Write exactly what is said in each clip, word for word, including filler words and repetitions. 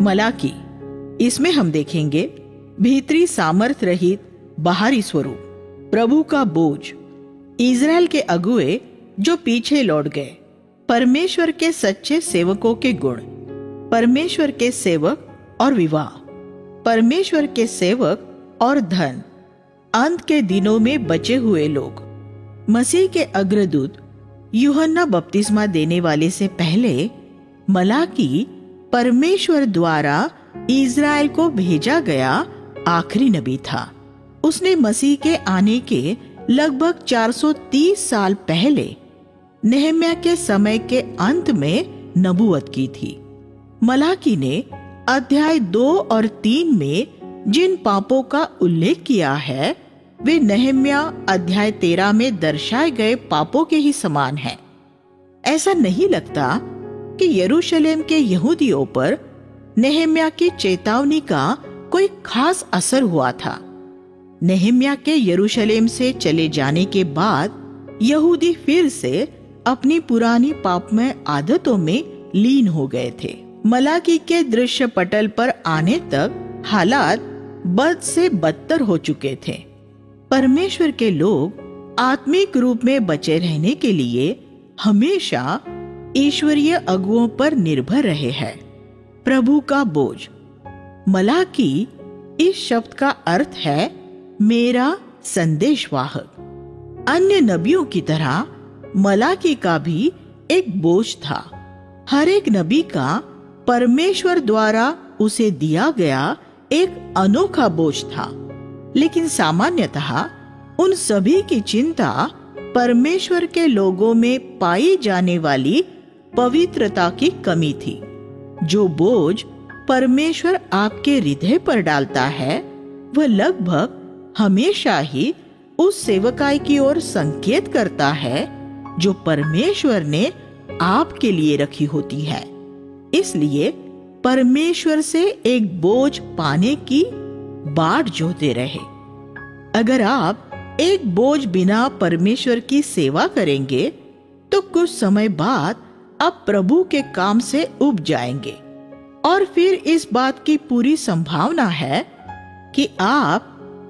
मलाकी, इसमें हम देखेंगे भीतरी सामर्थ रहित बाहरी स्वरूप, प्रभु का बोझ, इज़राइल के अगुए जो पीछे लौट गए, परमेश्वर के सच्चे सेवकों के गुण, परमेश्वर के सेवक और विवाह, परमेश्वर के सेवक और धन, अंत के दिनों में बचे हुए लोग, मसीह के अग्रदूत यूहन्ना बपतिस्मा देने वाले से पहले मलाकी परमेश्वर द्वारा इज़राइल को भेजा गया आखिरी नबी था। उसने मसीह के आने के लगभग चार सौ तीस साल पहले नेहम्याह के समय के अंत में नबूवत की थी। मलाकी ने अध्याय दो और तीन में जिन पापों का उल्लेख किया है वे नेहम्याह अध्याय तेरह में दर्शाए गए पापों के ही समान हैं। ऐसा नहीं लगता कि यरूशलेम के यहूदियों पर नेहम्याह की चेतावनी का कोई खास असर हुआ था। नेहम्याह के यरूशलेम से चले जाने के बाद यहूदी फिर से अपनी पुरानी पापमय आदतों में लीन हो गए थे। मलाकी के दृश्य पटल पर आने तक हालात बद से बदतर हो चुके थे। परमेश्वर के लोग आत्मिक रूप में बचे रहने के लिए हमेशा ईश्वरीय अगुओं पर निर्भर रहे हैं। प्रभु का बोझ। मलाकी इस शब्द का अर्थ है मेरा संदेशवाहक। अन्य नबियों की तरह मलाकी का भी एक बोझ था। हर एक नबी का परमेश्वर द्वारा उसे दिया गया एक अनोखा बोझ था, लेकिन सामान्यतः उन सभी की चिंता परमेश्वर के लोगों में पाई जाने वाली पवित्रता की कमी थी। जो बोझ परमेश्वर आपके हृदय पर डालता है वह लगभग हमेशा ही उस सेवकाई की ओर संकेत करता है जो परमेश्वर ने आपके लिए रखी होती है। इसलिए परमेश्वर से एक बोझ पाने की बाट जोहते रहे। अगर आप एक बोझ बिना परमेश्वर की सेवा करेंगे तो कुछ समय बाद आप प्रभु के काम से उब जाएंगे और फिर इस बात की पूरी संभावना है कि आप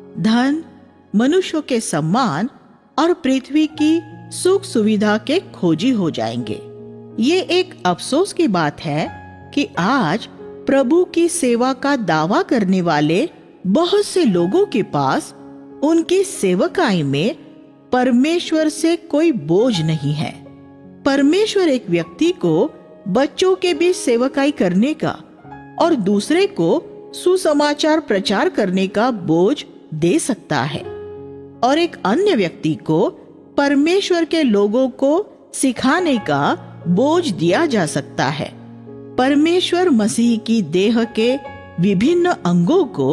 धन, मनुष्यों के सम्मान और पृथ्वी की सुख सुविधा के खोजी हो जाएंगे। ये एक अफसोस की बात है कि आज प्रभु की सेवा का दावा करने वाले बहुत से लोगों के पास उनकी सेवकाई में परमेश्वर से कोई बोझ नहीं है। परमेश्वर एक व्यक्ति को बच्चों के बीच सेवकाई करने का और दूसरे को सुसमाचार प्रचार करने का बोझ दे सकता है और एक अन्य व्यक्ति को परमेश्वर के लोगों को सिखाने का बोझ दिया जा सकता है। परमेश्वर मसीह की देह के विभिन्न अंगों को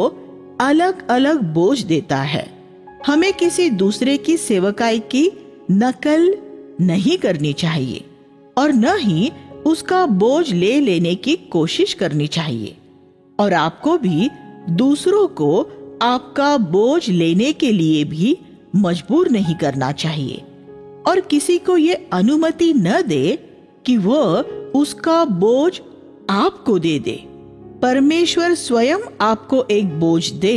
अलग अलग बोझ देता है। हमें किसी दूसरे की सेवकाई की नकल नहीं करनी चाहिए और न ही उसका बोझ ले लेने की कोशिश करनी चाहिए, और आपको भी दूसरों को आपका बोझ लेने के लिए भी मजबूर नहीं करना चाहिए और किसी को ये अनुमति न दे कि वह उसका बोझ आपको दे दे। परमेश्वर स्वयं आपको एक बोझ दे,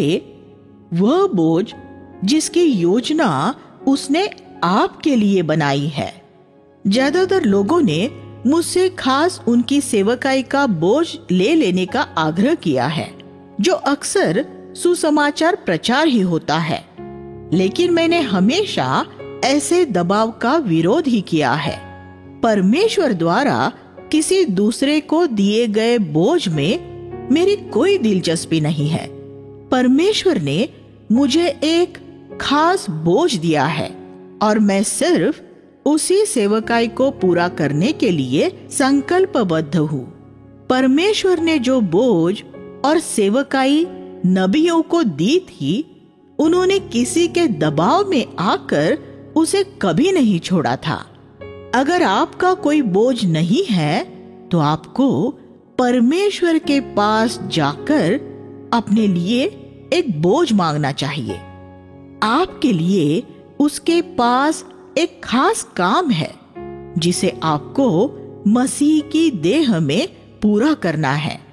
वह बोझ जिसकी योजना उसने आपके लिए बनाई है। ज्यादातर लोगों ने मुझसे खास उनकी सेवकाई का बोझ ले लेने का आग्रह किया है, जो अक्सर सुसमाचार प्रचार ही होता है, लेकिन मैंने हमेशा ऐसे दबाव का विरोध ही किया है। परमेश्वर द्वारा किसी दूसरे को दिए गए बोझ में मेरी कोई दिलचस्पी नहीं है। परमेश्वर ने मुझे एक खास बोझ दिया है और मैं सिर्फ उसी सेवकाई को पूरा करने के लिए संकल्पबद्ध हूँ। परमेश्वर ने जो बोझ और सेवकाई नबियों को दी थी, उन्होंने किसी के दबाव में आकर उसे कभी नहीं छोड़ा था। अगर आपका कोई बोझ नहीं है तो आपको परमेश्वर के पास जाकर अपने लिए एक बोझ मांगना चाहिए। आपके लिए उसके पास एक खास काम है जिसे आपको मसीह की देह में पूरा करना है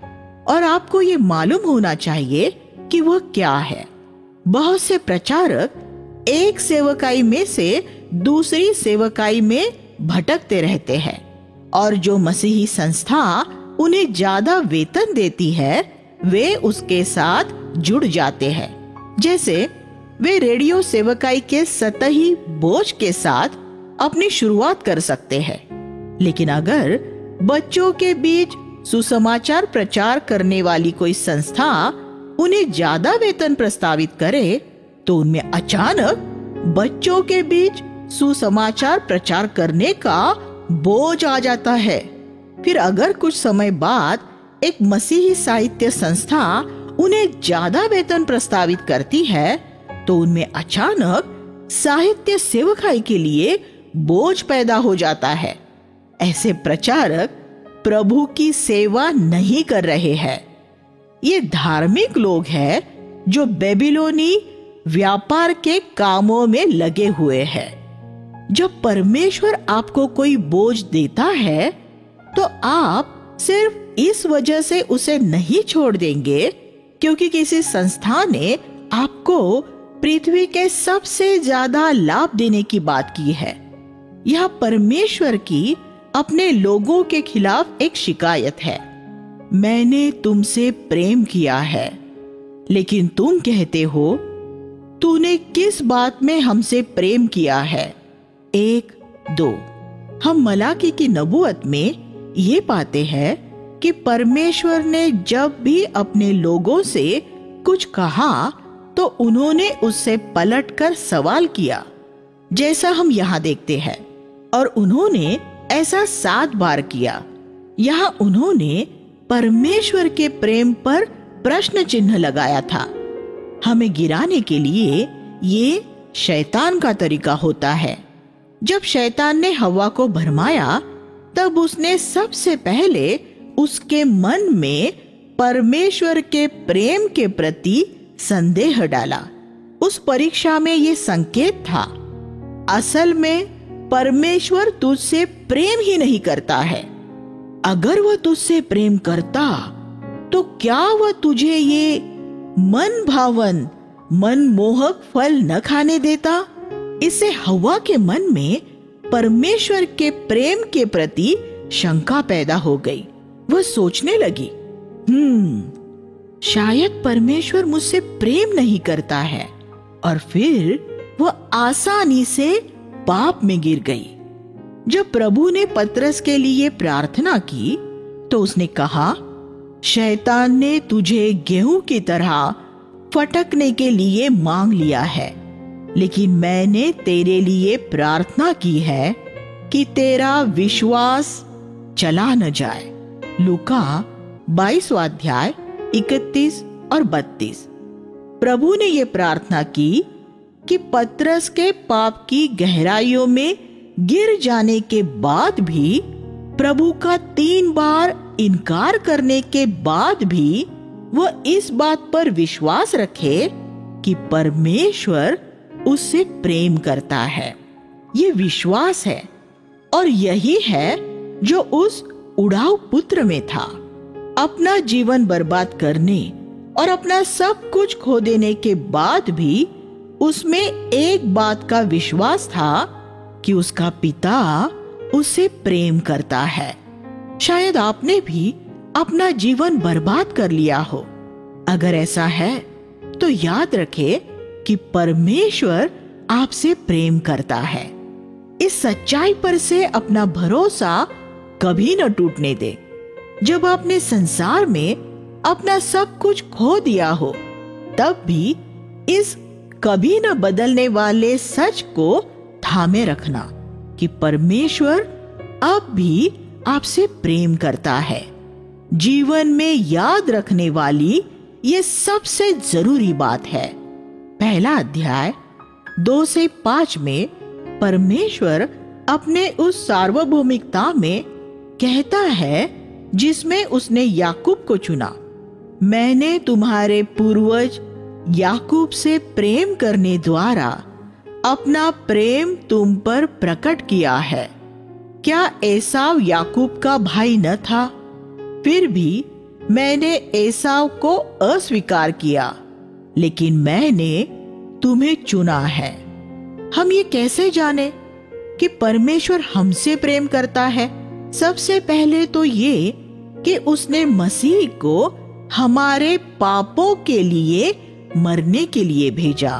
और आपको ये मालूम होना चाहिए कि वह क्या है। बहुत से प्रचारक एक सेवकाई में से दूसरी सेवकाई में भटकते रहते हैं और जो मसीही संस्था उन्हें ज्यादा वेतन देती है वे उसके साथ जुड़ जाते हैं। जैसे वे रेडियो सेवकाई के सतही बोझ के साथ अपनी शुरुआत कर सकते हैं, लेकिन अगर बच्चों के बीच सुसमाचार प्रचार करने वाली कोई संस्था उन्हें ज्यादा वेतन प्रस्तावित करे तो उनमें अचानक बच्चों के बीच सुसमाचार प्रचार करने का बोझ आ जाता है। फिर अगर कुछ समय बाद एक मसीही साहित्य संस्था उन्हें ज्यादा वेतन प्रस्तावित करती है तो उनमें अचानक साहित्य सेवकाई के लिए बोझ पैदा हो जाता है। ऐसे प्रचारक प्रभु की सेवा नहीं कर रहे हैं। ये धार्मिक लोग हैं जो बेबीलोनी व्यापार के कामों में लगे हुए हैं। जब परमेश्वर आपको कोई बोझ देता है तो आप सिर्फ इस वजह से उसे नहीं छोड़ देंगे क्योंकि किसी संस्था ने आपको पृथ्वी के सबसे ज्यादा लाभ देने की बात की है। यह परमेश्वर की अपने लोगों के खिलाफ एक शिकायत है। मैंने तुमसे प्रेम किया है, लेकिन तुम कहते हो तूने किस बात में हमसे प्रेम किया है। एक दो हम मलाकी की नबूवत में ये पाते हैं कि परमेश्वर ने जब भी अपने लोगों से कुछ कहा तो उन्होंने उससे पलटकर सवाल किया, जैसा हम यहाँ देखते हैं, और उन्होंने ऐसा सात बार किया। यहाँ उन्होंने परमेश्वर के प्रेम पर प्रश्न चिन्ह लगाया था। हमें गिराने के लिए ये शैतान का तरीका होता है। जब शैतान ने हव्वा को भरमाया तब उसने सबसे पहले उसके मन में परमेश्वर के प्रेम के प्रति संदेह डाला। उस परीक्षा में ये संकेत था, असल में परमेश्वर तुझसे प्रेम ही नहीं करता है। अगर वह तुझसे प्रेम करता तो क्या वह तुझे ये मन भावन मनमोहक फल न खाने देता। इससे हव्वा के मन में परमेश्वर के प्रेम के प्रति शंका पैदा हो गई। वह सोचने लगी, हम्म शायद परमेश्वर मुझसे प्रेम नहीं करता है, और फिर वह आसानी से पाप में गिर गई। जब प्रभु ने पतरस के लिए प्रार्थना की तो उसने कहा, शैतान ने तुझे गेहूं की तरह फटकने के लिए मांग लिया है, लेकिन मैंने तेरे लिए प्रार्थना की है कि तेरा विश्वास चला न जाए। लूका बाईसवां अध्याय इकतीस और बत्तीस। प्रभु ने ये प्रार्थना की कि पतरस के पाप की गहराइयों में गिर जाने के बाद भी, प्रभु का तीन बार इनकार करने के बाद भी वह इस बात पर विश्वास रखे कि परमेश्वर उससे प्रेम करता है। ये विश्वास है, और यही है जो उस उड़ाऊ पुत्र में था। अपना जीवन बर्बाद करने और अपना सब कुछ खो देने के बाद भी उसमें एक बात का विश्वास था कि उसका पिता उसे प्रेम करता है। शायद आपने भी अपना जीवन बर्बाद कर लिया हो। अगर ऐसा है तो याद रखें कि परमेश्वर आपसे प्रेम करता है। इस सच्चाई पर से अपना भरोसा कभी न टूटने दे। जब आपने संसार में अपना सब कुछ खो दिया हो, तब भी इस कभी न बदलने वाले सच को थामे रखना कि परमेश्वर अब भी आपसे प्रेम करता है। जीवन में याद रखने वाली ये सबसे जरूरी बात है। पहला अध्याय दो से पांच में परमेश्वर अपने उस सार्वभौमिकता में कहता है जिसमें उसने याकूब को चुना। मैंने तुम्हारे पूर्वज याकूब से प्रेम करने द्वारा अपना प्रेम तुम पर प्रकट किया है। क्या एसाव याकूब का भाई न था? फिर भी मैंने एसाव को अस्वीकार किया, लेकिन मैंने तुम्हें चुना है। हम ये कैसे जाने कि परमेश्वर हमसे प्रेम करता है? सबसे पहले तो ये कि उसने मसीह को हमारे पापों के लिए मरने के लिए भेजा।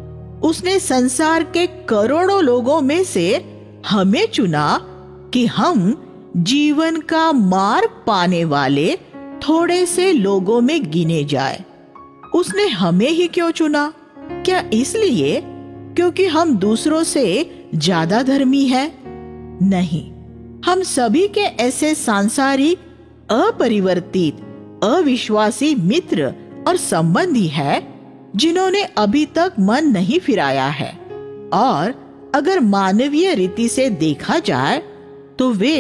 उसने संसार के करोड़ों लोगों में से हमें चुना कि हम जीवन का मार्ग पाने वाले थोड़े से लोगों में गिने जाए। उसने हमें ही क्यों चुना? क्या इसलिए क्योंकि हम दूसरों से ज्यादा धर्मी हैं? नहीं, हम सभी के ऐसे सांसारिक, अपरिवर्तित, अविश्वासी मित्र और संबंधी हैं जिन्होंने अभी तक मन नहीं फिराया है। और अगर मानवीय रीति से देखा जाए तो वे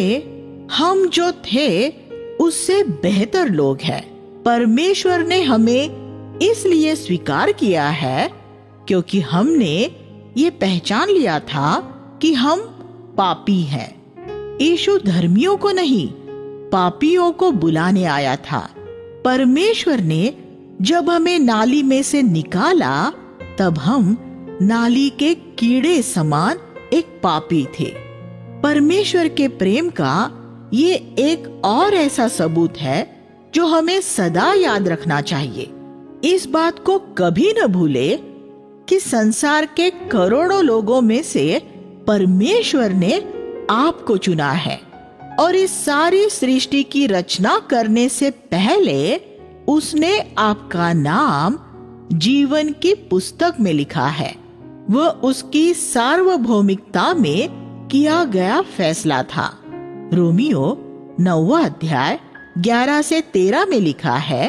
हम जो थे उससे बेहतर लोग हैं। परमेश्वर ने हमें इसलिए स्वीकार किया है क्योंकि हमने ये पहचान लिया था कि हम पापी हैं। यीशु धर्मियों को नहीं, पापियों को बुलाने आया था। परमेश्वर ने जब हमें नाली में से निकाला तब हम नाली के कीड़े समान एक पापी थे। परमेश्वर के प्रेम का ये एक और ऐसा सबूत है जो हमें सदा याद रखना चाहिए। इस बात को कभी न भूले कि संसार के करोड़ों लोगों में से परमेश्वर ने आपको चुना है और इस सारी सृष्टि की रचना करने से पहले उसने आपका नाम जीवन की पुस्तक में लिखा है। वह उसकी सार्वभौमिकता में किया गया फैसला था। रोमियो नौवां अध्याय ग्यारह से तेरह में लिखा है,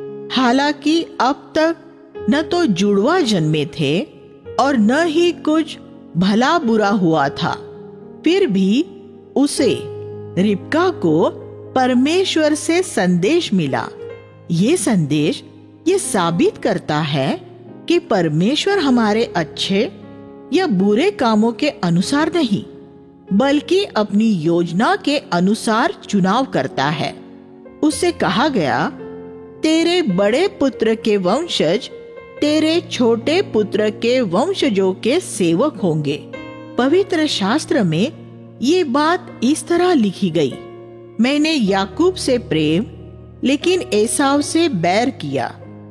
हालांकि अब तक न तो जुड़वा जन्मे थे और न ही कुछ भला बुरा हुआ था, फिर भी उसे रिबका को परमेश्वर से संदेश मिला। ये संदेश ये साबित करता है कि परमेश्वर हमारे अच्छे या बुरे कामों के अनुसार नहीं, बल्कि अपनी योजना के अनुसार चुनाव करता है। उससे कहा गया, तेरे बड़े पुत्र के वंशज तेरे छोटे पुत्र के वंशजों के सेवक होंगे। पवित्र शास्त्र में ये बात इस तरह लिखी गई, मैंने याकूब से प्रेम लेकिन एसाव से बैर किया,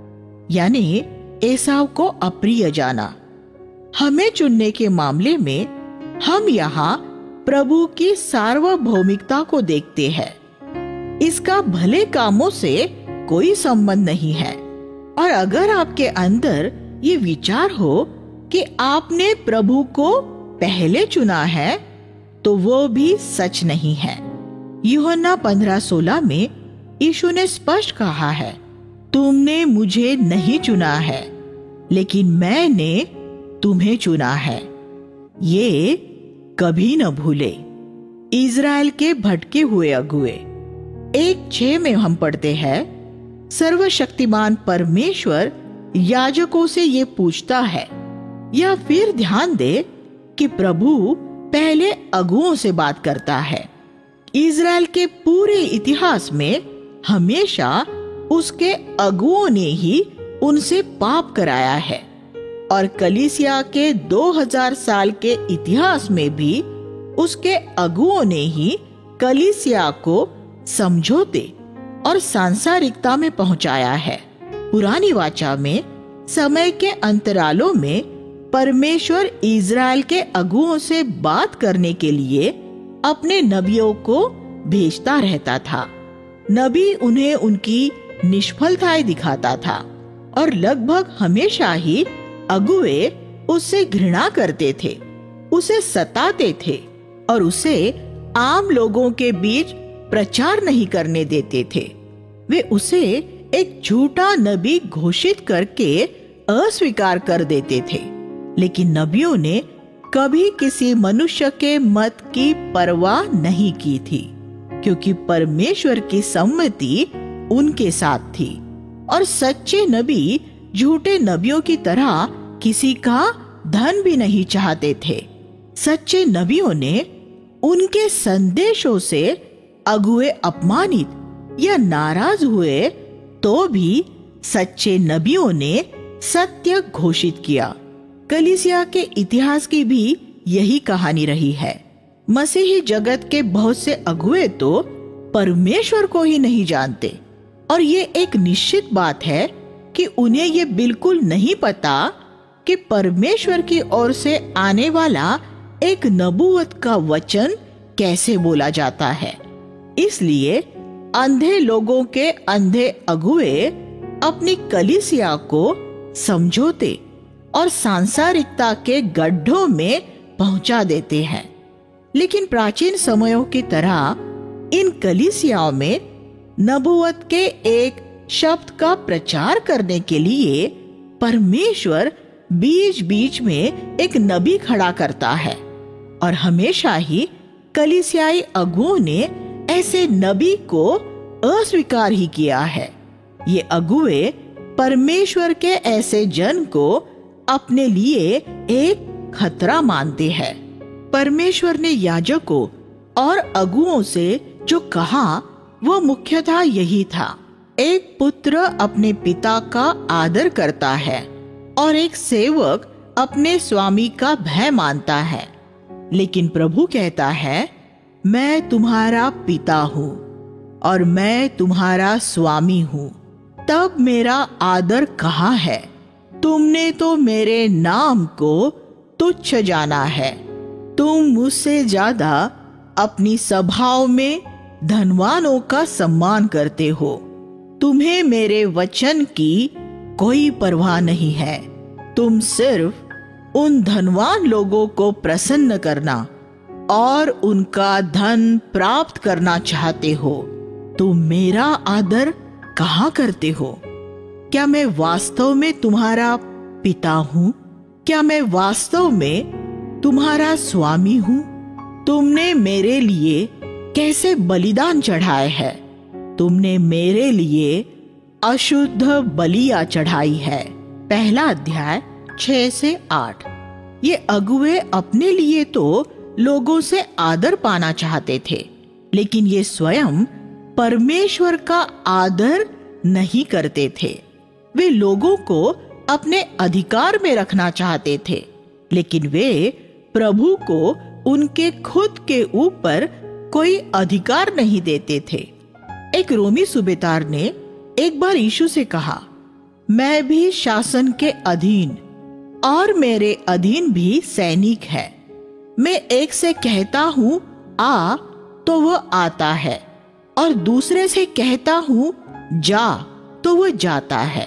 यानी एसाव को अप्रिय जाना। हमें चुनने के मामले में हम यहाँ प्रभु की सार्वभौमिकता को देखते हैं। इसका भले कामों से कोई संबंध नहीं है। और अगर आपके अंदर ये विचार हो कि आपने प्रभु को पहले चुना है तो वो भी सच नहीं है। यूहन्ना पंद्रह सोलह में यीशु ने स्पष्ट कहा है, तुमने मुझे नहीं चुना है लेकिन मैंने तुम्हें चुना है। ये कभी न भूले। इज़राइल के भटके हुए अगुए एक छह में हम पढ़ते हैं, सर्वशक्तिमान परमेश्वर याजकों से ये पूछता है, या फिर ध्यान दे कि प्रभु पहले अगुओं से बात करता है। इज़राइल के पूरे इतिहास में हमेशा उसके अगुओं ने ही उनसे पाप कराया है और कलीसिया के दो हज़ार साल के इतिहास में भी उसके अगुओं ने ही कलीसिया को समझौते और सांसारिकता में पहुंचाया है। पुरानी वाचा में समय के अंतरालों में परमेश्वर इज़राइल के अगुओं से बात करने के लिए अपने नबियों को भेजता रहता था। नबी उन्हें उनकी निष्फलताएं दिखाता था और लगभग हमेशा ही अगुए उससे घृणा करते थे, उसे सताते थे और उसे आम लोगों के बीच प्रचार नहीं करने देते थे। वे उसे एक झूठा नबी घोषित करके अस्वीकार कर देते थे। लेकिन नबियों ने कभी किसी मनुष्य के मत की परवाह नहीं की थी, क्योंकि परमेश्वर की सम्मति उनके साथ थी। और सच्चे नबी झूठे नबियों की तरह किसी का धन भी नहीं चाहते थे। सच्चे नबियों ने उनके संदेशों से अगुए अपमानित या नाराज हुए तो भी सच्चे नबियों ने सत्य घोषित किया। कलीसिया के इतिहास की भी यही कहानी रही है। मसीही जगत के बहुत से अगुवे तो परमेश्वर को ही नहीं जानते, और ये एक निश्चित बात है कि उन्हें ये बिल्कुल नहीं पता कि परमेश्वर की ओर से आने वाला एक नबूवत का वचन कैसे बोला जाता है। इसलिए अंधे लोगों के अंधे अगुवे अपनी कलीसिया को समझौते और सांसारिकता के गड्ढों में पहुंचा देते हैं। लेकिन प्राचीन समयों की तरह इन कलीसियाओं में नबूवत के एक शब्द का प्रचार करने के लिए परमेश्वर बीच बीच में एक नबी खड़ा करता है, और हमेशा ही कलीसियाई अगुओं ने ऐसे नबी को अस्वीकार ही किया है। ये अगुए परमेश्वर के ऐसे जन को अपने लिए एक खतरा मानते हैं। परमेश्वर ने याजकों और अगुओं से जो कहा वो मुख्यतः यही था, एक पुत्र अपने पिता का आदर करता है और एक सेवक अपने स्वामी का भय मानता है। लेकिन प्रभु कहता है, मैं तुम्हारा पिता हूँ और मैं तुम्हारा स्वामी हूँ, तब मेरा आदर कहाँ है? तुमने तो मेरे नाम को तुच्छ जाना है। तुम मुझसे ज्यादा अपनी सभाओं में धनवानों का सम्मान करते हो। तुम्हें मेरे वचन की कोई परवाह नहीं है। तुम सिर्फ उन धनवान लोगों को प्रसन्न करना और उनका धन प्राप्त करना चाहते हो। तुम मेरा आदर कहाँ करते हो? क्या मैं वास्तव में तुम्हारा पिता हूँ? क्या मैं वास्तव में तुम्हारा स्वामी हूँ? तुमने मेरे लिए कैसे बलिदान चढ़ाए है? तुमने मेरे लिए अशुद्ध बलियां चढ़ाई है। पहला अध्याय छह से आठ। ये अगुवे अपने लिए तो लोगों से आदर पाना चाहते थे, लेकिन ये स्वयं परमेश्वर का आदर नहीं करते थे। वे लोगों को अपने अधिकार में रखना चाहते थे, लेकिन वे प्रभु को उनके खुद के ऊपर कोई अधिकार नहीं देते थे। एक रोमी सूबेदार ने एक बार यीशु से कहा, मैं भी शासन के अधीन और मेरे अधीन भी सैनिक है। मैं एक से कहता हूँ आ, तो वह आता है, और दूसरे से कहता हूँ जा, तो वह जाता है।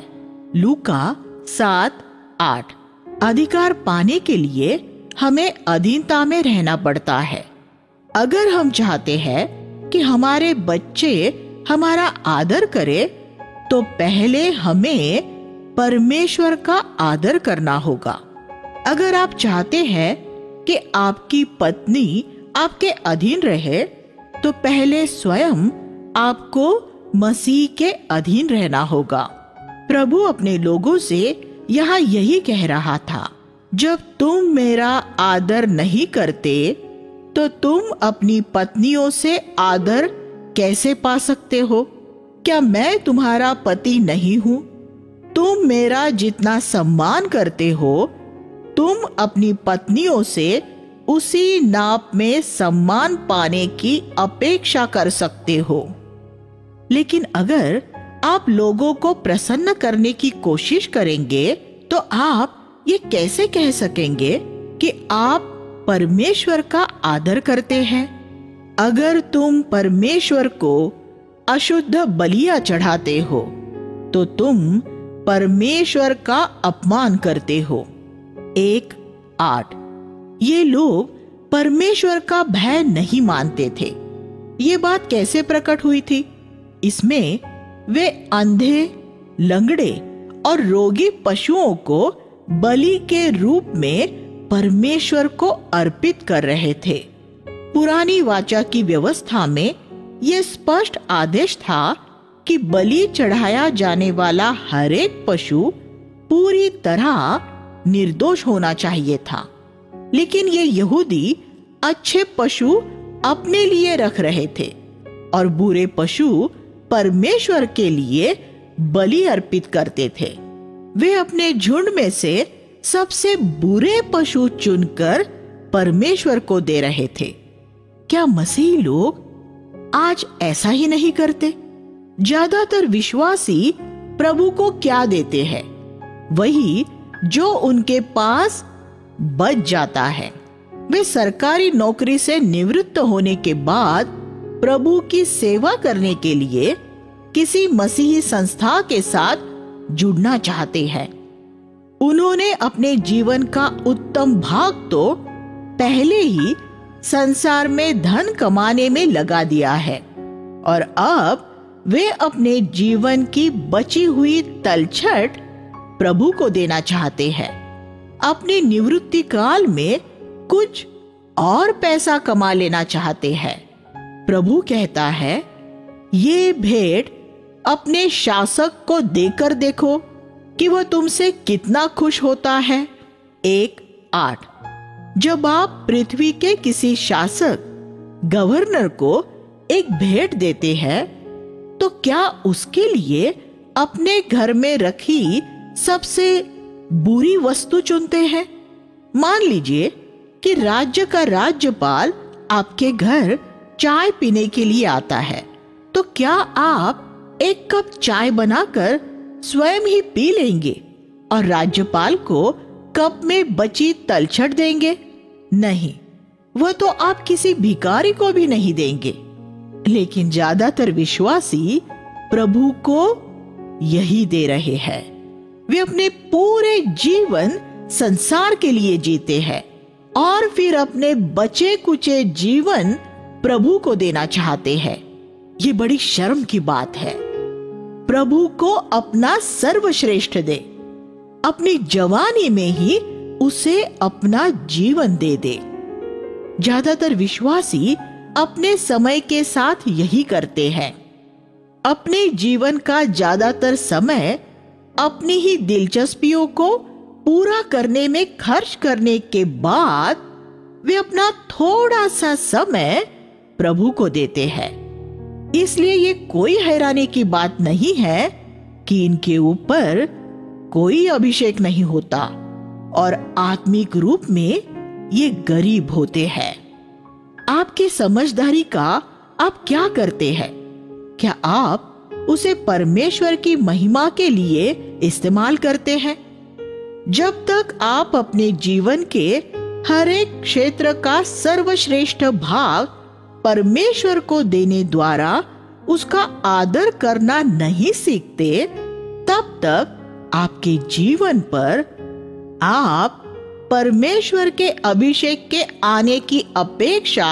लूका सात आठ। अधिकार पाने के लिए हमें अधीनता में रहना पड़ता है। अगर हम चाहते हैं कि हमारे बच्चे हमारा आदर करें, तो पहले हमें परमेश्वर का आदर करना होगा। अगर आप चाहते हैं कि आपकी पत्नी आपके अधीन रहे, तो पहले स्वयं आपको मसीह के अधीन रहना होगा। प्रभु अपने लोगों से यहाँ यही कह रहा था, जब तुम मेरा आदर नहीं करते, तो तुम अपनी पत्नियों से आदर कैसे पा सकते हो? क्या मैं तुम्हारा पति नहीं हूँ? तुम मेरा जितना सम्मान करते हो, तुम अपनी पत्नियों से उसी नाप में सम्मान पाने की अपेक्षा कर सकते हो। लेकिन अगर आप लोगों को प्रसन्न करने की कोशिश करेंगे, तो आप ये कैसे कह सकेंगे कि आप परमेश्वर का आदर करते हैं? अगर तुम परमेश्वर को अशुद्ध बलियां चढ़ाते हो, तो तुम परमेश्वर का अपमान करते हो। एक आठ। ये लोग परमेश्वर का भय नहीं मानते थे। ये बात कैसे प्रकट हुई थी? इसमें वे अंधे, लंगड़े और रोगी पशुओं को बलि के रूप में परमेश्वर को अर्पित कर रहे थे। पुरानी वाचा की व्यवस्था में यह स्पष्ट आदेश था कि बलि चढ़ाया जाने वाला हर एक पशु पूरी तरह निर्दोष होना चाहिए था। लेकिन ये यहूदी अच्छे पशु अपने लिए रख रहे थे और बुरे पशु परमेश्वर के लिए बलि अर्पित करते थे। वे अपने झुंड में से सबसे बुरे पशु चुनकर परमेश्वर को दे रहे थे। क्या मसीही लोग आज ऐसा ही नहीं करते? ज्यादातर विश्वासी प्रभु को क्या देते हैं? वही जो उनके पास बच जाता है। वे सरकारी नौकरी से निवृत्त होने के बाद प्रभु की सेवा करने के लिए किसी मसीही संस्था के साथ जुड़ना चाहते हैं। उन्होंने अपने जीवन का उत्तम भाग तो पहले ही संसार में धन कमाने में लगा दिया है और अब वे अपने जीवन की बची हुई तलछट प्रभु को देना चाहते हैं। अपनी निवृत्ति काल में कुछ और पैसा कमा लेना चाहते हैं। प्रभु कहता है, ये भेंट अपने शासक को देकर देखो कि वह तुमसे कितना खुश होता है। एक आठ। जब आप पृथ्वी के किसी शासक, गवर्नर को एक भेंट देते हैं तो क्या उसके लिए अपने घर में रखी सबसे बुरी वस्तु चुनते हैं? मान लीजिए कि राज्य का राज्यपाल आपके घर चाय पीने के लिए आता है, तो क्या आप एक कप चाय बनाकर स्वयं ही पी लेंगे और राज्यपाल को कप में बची तलछट देंगे? नहीं, वह तो आप किसी भिखारी को भी नहीं देंगे। लेकिन ज्यादातर विश्वासी प्रभु को यही दे रहे हैं। वे अपने पूरे जीवन संसार के लिए जीते हैं और फिर अपने बचे कुचे जीवन प्रभु को देना चाहते हैं। ये बड़ी शर्म की बात है। प्रभु को अपना सर्वश्रेष्ठ दे, अपनी जवानी में ही उसे अपना जीवन दे दे। ज्यादातर विश्वासी अपने समय के साथ यही करते हैं। अपने जीवन का ज्यादातर समय अपनी ही दिलचस्पियों को पूरा करने में खर्च करने के बाद वे अपना थोड़ा सा समय प्रभु को देते हैं। इसलिए ये कोई हैरानी की बात नहीं है कि इनके ऊपर कोई अभिषेक नहीं होता और आत्मिक रूप में ये गरीब होते हैं। आपकी समझदारी का आप क्या करते हैं? क्या आप उसे परमेश्वर की महिमा के लिए इस्तेमाल करते हैं? जब तक आप अपने जीवन के हर एक क्षेत्र का सर्वश्रेष्ठ भाग परमेश्वर को देने द्वारा उसका आदर करना नहीं सीखते, तब तक आपके जीवन पर आप परमेश्वर के अभिषेक के आने की अपेक्षा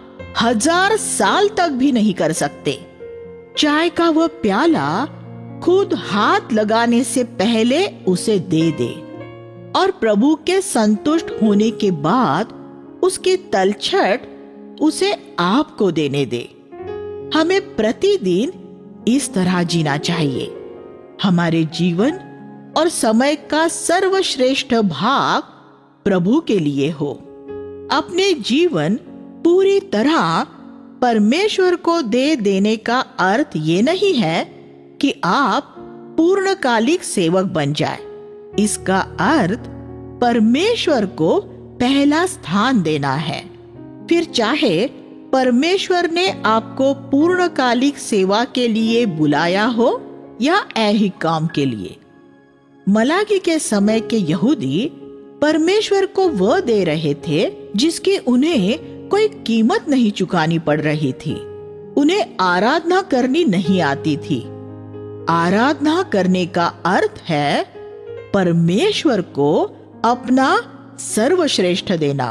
हजार साल तक भी नहीं कर सकते। चाय का वह प्याला खुद हाथ लगाने से पहले उसे दे दे और प्रभु के संतुष्ट होने के बाद उसकी तलछट उसे आपको देने दे। हमें प्रतिदिन इस तरह जीना चाहिए। हमारे जीवन और समय का सर्वश्रेष्ठ भाग प्रभु के लिए हो। अपने जीवन पूरी तरह परमेश्वर को दे देने का अर्थ ये नहीं है कि आप पूर्णकालिक सेवक बन जाए। इसका अर्थ परमेश्वर को पहला स्थान देना है। फिर चाहे परमेश्वर ने आपको पूर्णकालिक सेवा के लिए बुलाया हो या ऐहिक काम के लिए। मलाकी के समय के यहूदी परमेश्वर को वह दे रहे थे जिसकी उन्हें कोई कीमत नहीं चुकानी पड़ रही थी। उन्हें आराधना करनी नहीं आती थी। आराधना करने का अर्थ है परमेश्वर को अपना सर्वश्रेष्ठ देना।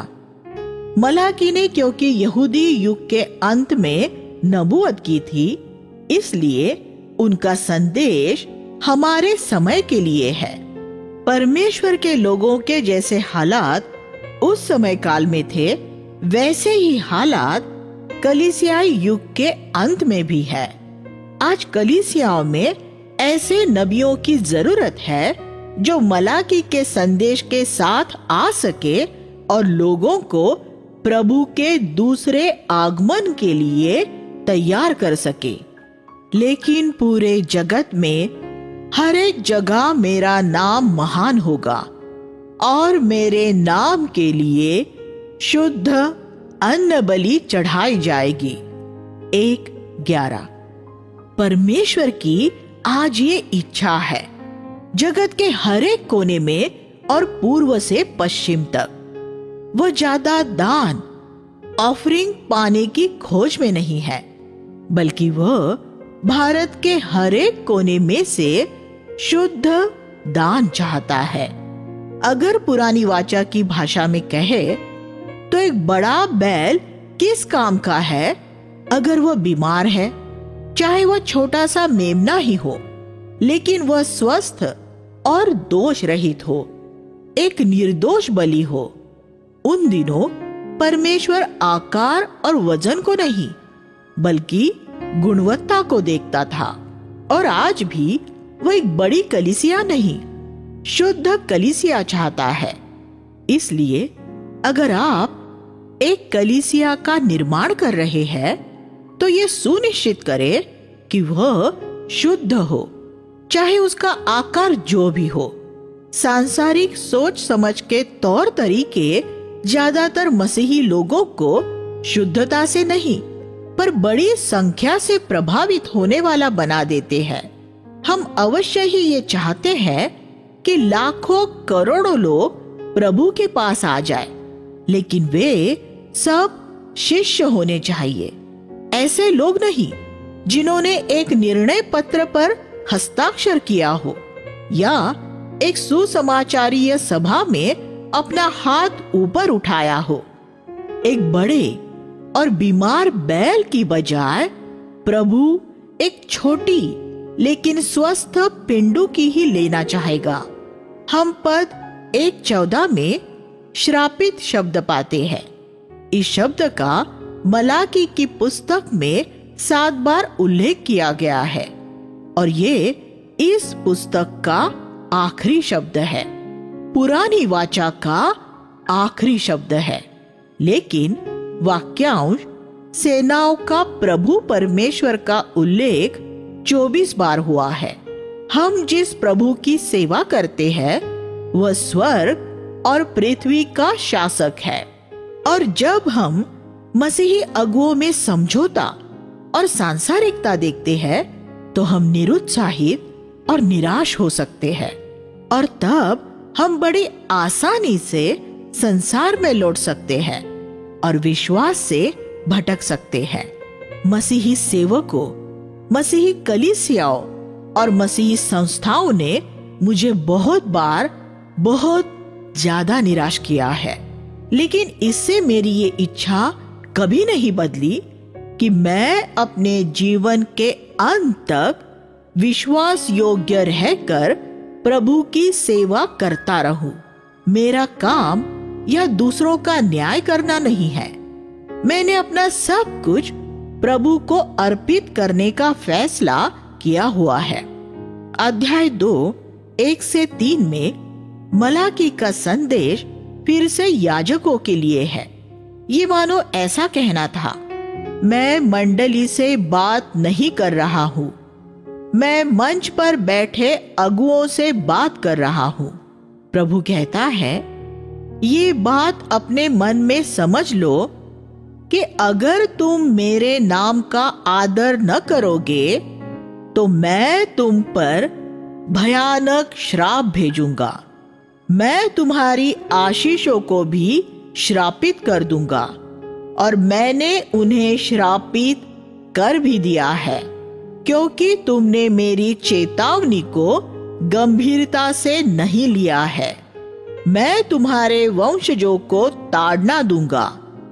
मलाकी ने क्योंकि यहूदी युग के अंत में नबूवत की थी, इसलिए उनका संदेश हमारे समय के लिए है। परमेश्वर के लोगों के जैसे हालात उस समय काल में थे, वैसे ही हालात कलीसियाई युग के अंत में भी है। आज कलीसियाओं में ऐसे नबियों की जरूरत है जो मलाकी के संदेश के साथ आ सके और लोगों को प्रभु के दूसरे आगमन के लिए तैयार कर सके। लेकिन पूरे जगत में हर एक जगह मेरा नाम महान होगा और मेरे नाम के लिए शुद्ध अन्न बलि चढ़ाई जाएगी। एक ग्यारह। परमेश्वर की आज ये इच्छा है, जगत के हर एक कोने में और पूर्व से पश्चिम तक वो ज्यादा दान ऑफरिंग पाने की खोज में नहीं है, बल्कि वह भारत के हर एक कोने में से शुद्ध दान चाहता है। अगर पुरानी वाचा की भाषा में कहे तो एक बड़ा बैल किस काम का है अगर वह बीमार है, चाहे वह छोटा सा मेमना ही हो, लेकिन वह स्वस्थ और दोष रहित हो, एक निर्दोष बलि हो। उन दिनों परमेश्वर आकार और वजन को नहीं बल्कि गुणवत्ता को देखता था, और आज भी वह एक बड़ी कलीसिया नहीं, शुद्ध कलीसिया चाहता है। इसलिए अगर आप एक कलीसिया का निर्माण कर रहे हैं तो यह सुनिश्चित करें कि वह शुद्ध हो, चाहे उसका आकार जो भी हो। सांसारिक सोच समझ के तौर तरीके ज्यादातर मसीही लोगों को शुद्धता से नहीं पर बड़ी संख्या से प्रभावित होने वाला बना देते हैं। हम अवश्य ही ये चाहते हैं कि लाखों करोड़ों लोग प्रभु के पास आ जाए, लेकिन वे सब शिष्य होने चाहिए। ऐसे लोग नहीं जिन्होंने एक निर्णय पत्र पर हस्ताक्षर किया हो या एक सुसमाचारीय सभा में अपना हाथ ऊपर उठाया हो। एक बड़े और बीमार बैल की बजाय प्रभु एक छोटी लेकिन स्वस्थ पिंडू की ही लेना चाहेगा। हम पद एक चौदह में श्रापित शब्द पाते हैं। इस शब्द का मलाकी की पुस्तक में सात बार उल्लेख किया गया है और ये इस पुस्तक का आखिरी शब्द है, पुरानी वाचा का आखिरी शब्द है। लेकिन वाक्यांश सेनाओं का प्रभु परमेश्वर का उल्लेख चौबीस बार हुआ है। हम जिस प्रभु की सेवा करते हैं वह स्वर्ग और पृथ्वी का शासक है, और जब हम मसीही अगुओं में समझौता और सांसारिकता देखते हैं तो हम निरुत्साहित और निराश हो सकते हैं, और तब हम बड़ी आसानी से संसार में लौट सकते हैं और विश्वास से भटक सकते हैं। मसीही सेवकों, मसीही कलीसियाओं और मसीही संस्थाओं ने मुझे बहुत बार बहुत ज्यादा निराश किया है, लेकिन इससे मेरी ये इच्छा कभी नहीं बदली कि मैं अपने जीवन के अंत तक विश्वास योग्य रहकर प्रभु की सेवा करता रहूं। मेरा काम या दूसरों का न्याय करना नहीं है। मैंने अपना सब कुछ प्रभु को अर्पित करने का फैसला किया हुआ है। अध्याय दो एक से तीन में मलाकी का संदेश फिर से याजकों के लिए है। ये मानो ऐसा कहना था, मैं मंडली से बात नहीं कर रहा हूँ, मैं मंच पर बैठे अगुओं से बात कर रहा हूँ। प्रभु कहता है, ये बात अपने मन में समझ लो कि अगर तुम मेरे नाम का आदर न करोगे तो मैं तुम पर भयानक श्राप भेजूंगा। मैं तुम्हारी आशीषों को भी श्रापित कर दूंगा, और मैंने उन्हें श्रापित कर भी दिया है, क्योंकि तुमने मेरी चेतावनी को गंभीरता से नहीं लिया है। मैं तुम्हारे वंशजों को ताड़ना दूंगा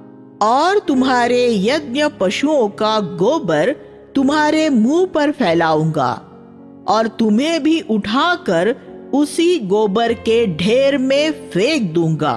और तुम्हारे यज्ञ पशुओं का गोबर तुम्हारे मुंह पर फैलाऊंगा, और तुम्हें भी उठाकर उसी गोबर के ढेर में फेंक दूंगा।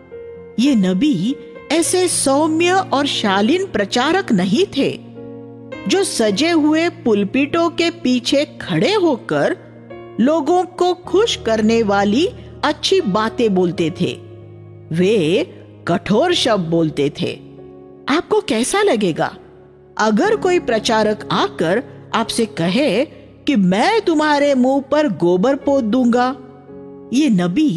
ये नबी ऐसे सौम्य और शालीन प्रचारक नहीं थे जो सजे हुए पुलपिटों के पीछे खड़े होकर लोगों को खुश करने वाली अच्छी बातें बोलते थे। वे कठोर शब्द बोलते थे। आपको कैसा लगेगा अगर कोई प्रचारक आकर आपसे कहे कि मैं तुम्हारे मुंह पर गोबर पोत दूंगा। ये नबी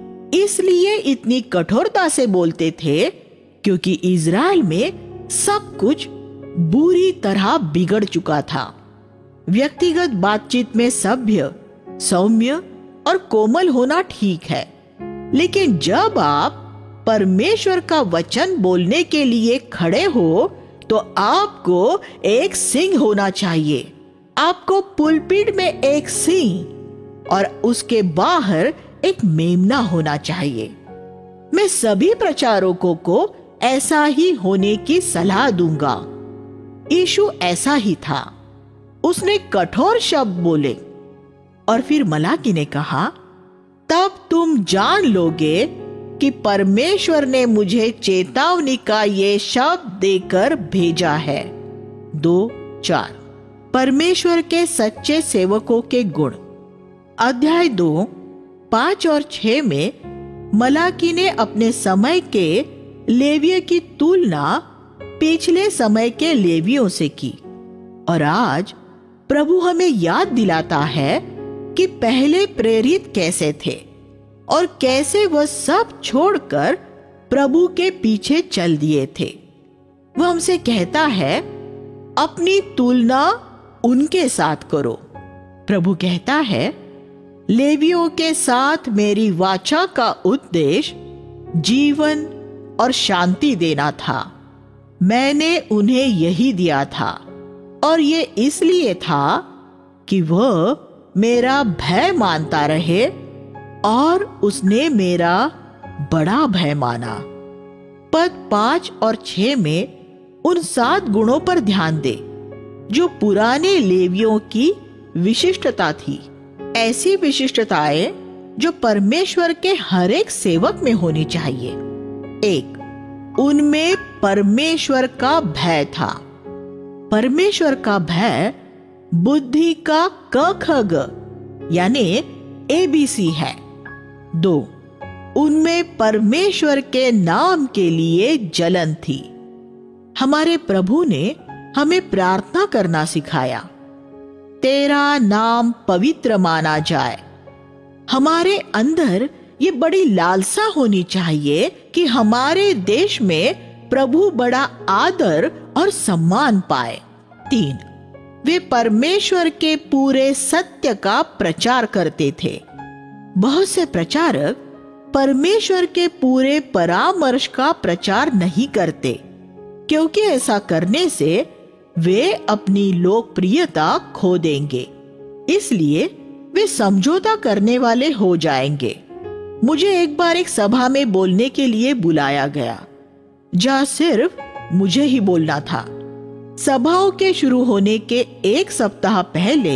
इसलिए इतनी कठोरता से बोलते थे क्योंकि इज़राइल में सब कुछ बुरी तरह बिगड़ चुका था। व्यक्तिगत बातचीत में सभ्य, सौम्य और कोमल होना ठीक है, लेकिन जब आप परमेश्वर का वचन बोलने के लिए खड़े हो तो आपको एक सिंह होना चाहिए। आपको पुलपिट में एक सिंह और उसके बाहर एक मेमना होना चाहिए। मैं सभी प्रचारकों को ऐसा ही होने की सलाह दूंगा। यीशु ऐसा ही था। उसने कठोर शब्द बोले और फिर मलाकी ने कहा, तब तुम जान लोगे कि परमेश्वर ने मुझे चेतावनी का ये शब्द देकर भेजा है। दो चार परमेश्वर के सच्चे सेवकों के गुण। अध्याय दो पांच और छह में मलाकी ने अपने समय के लेवियों की तुलना पिछले समय के लेवियों से की, और आज प्रभु हमें याद दिलाता है कि पहले प्रेरित कैसे थे और कैसे वह सब छोड़कर प्रभु के पीछे चल दिए थे। वह हमसे कहता है, अपनी तुलना उनके साथ करो। प्रभु कहता है, लेवियों के साथ मेरी वाचा का उद्देश्य जीवन और शांति देना था। मैंने उन्हें यही दिया था, और ये इसलिए था कि वह मेरा भय मानता रहे, और उसने मेरा बड़ा भय माना। पद पांच और छह में उन सात गुणों पर ध्यान दे जो पुराने लेवियों की विशिष्टता थी। ऐसी विशिष्टताएं जो परमेश्वर के हर एक सेवक में होनी चाहिए। एक, उनमें परमेश्वर का भय था। परमेश्वर का भय बुद्धि का क ख ग यानी एबीसी है। दो, उनमें परमेश्वर के नाम के लिए जलन थी। हमारे प्रभु ने हमें प्रार्थना करना सिखाया, तेरा नाम पवित्र माना जाए। हमारे अंदर ये बड़ी लालसा होनी चाहिए कि हमारे देश में प्रभु बड़ा आदर और सम्मान पाए। तीन, वे परमेश्वर के पूरे सत्य का प्रचार करते थे। बहुत से प्रचारक परमेश्वर के पूरे परामर्श का प्रचार नहीं करते, क्योंकि ऐसा करने से वे अपनी लोकप्रियता खो देंगे। इसलिए वे समझौता करने वाले हो जाएंगे। मुझे एक बार एक सभा में बोलने के लिए बुलाया गया, जहां सिर्फ मुझे ही बोलना था। सभाओं के शुरू होने के एक सप्ताह पहले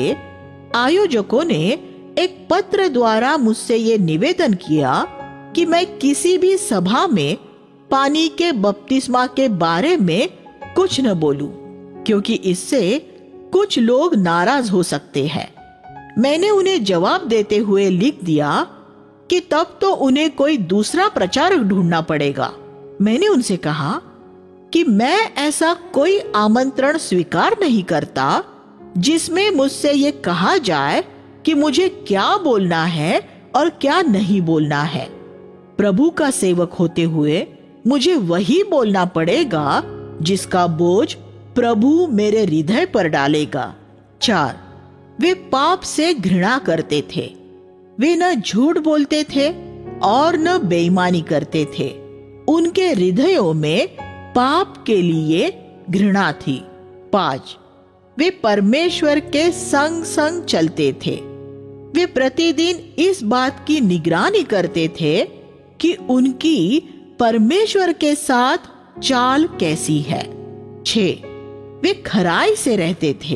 आयोजकों ने एक पत्र द्वारा मुझसे ये निवेदन किया कि मैं किसी भी सभा में पानी के बपतिस्मा के बारे में कुछ न बोलूं, क्योंकि इससे कुछ लोग नाराज हो सकते हैं। मैंने उन्हें जवाब देते हुए लिख दिया कि तब तो उन्हें कोई दूसरा प्रचारक ढूंढना पड़ेगा। मैंने उनसे कहा कि मैं ऐसा कोई आमंत्रण स्वीकार नहीं करता जिसमें मुझसे ये कहा जाए कि मुझे क्या बोलना है और क्या नहीं बोलना है। प्रभु का सेवक होते हुए मुझे वही बोलना पड़ेगा जिसका बोझ प्रभु मेरे हृदय पर डालेगा। चार, वे पाप से घृणा करते थे। वे न झूठ बोलते थे और न बेईमानी करते थे। उनके हृदयों में पाप के लिए घृणा थी। पांच, वे परमेश्वर के संग संग चलते थे। वे प्रतिदिन इस बात की निगरानी करते थे कि उनकी परमेश्वर के साथ चाल कैसी है। छह, वे खराई से रहते थे।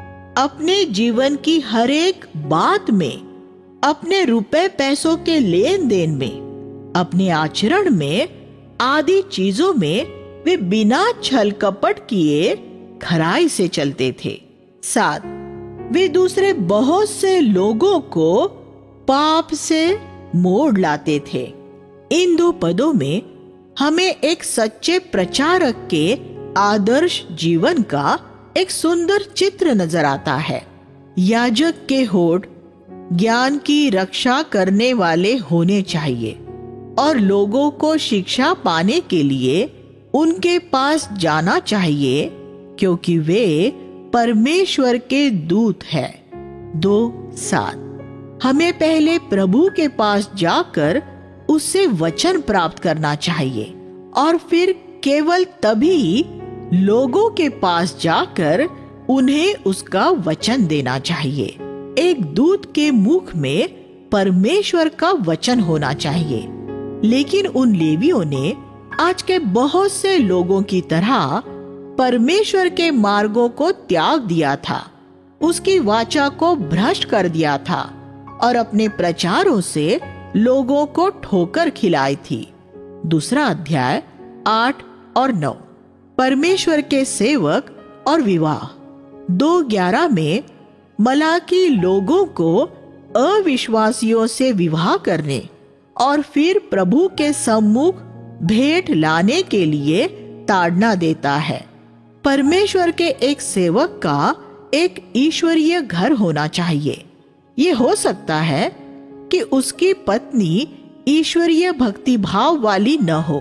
अपने जीवन की हर एक बात में, अपने रुपए पैसों के लेन देन में, अपने आचरण में, आदि चीजों में वे बिना छल कपट किए खराई से चलते थे। सात, वे दूसरे बहुत से लोगों को पाप से मोड़ लाते थे। इन दो पदों में हमें एक सच्चे प्रचारक के आदर्श जीवन का एक सुंदर चित्र नजर आता है। याजक के होठ ज्ञान की रक्षा करने वाले होने चाहिए और लोगों को शिक्षा पाने के लिए उनके पास जाना चाहिए, क्योंकि वे परमेश्वर के दूत हैं। दो सात। हमें पहले प्रभु के पास जाकर उससे वचन प्राप्त करना चाहिए और फिर केवल तभी लोगों के पास जाकर उन्हें उसका वचन देना चाहिए। एक दूत के मुख में परमेश्वर का वचन होना चाहिए, लेकिन उन लेवियों ने आज के बहुत से लोगों की तरह परमेश्वर के मार्गों को त्याग दिया था, उसकी वाचा को भ्रष्ट कर दिया था और अपने प्रचारों से लोगों को ठोकर खिलाई थी। दूसरा अध्याय आठ और नौ। परमेश्वर के सेवक और विवाह। दो ग्यारह में मलाकी लोगों को अविश्वासियों से विवाह करने और फिर प्रभु के सम्मुख भेंट लाने के लिए ताड़ना देता है। परमेश्वर के एक सेवक का एक ईश्वरीय घर होना चाहिए। ये हो सकता है कि उसकी पत्नी ईश्वरीय भक्ति भाव वाली न हो।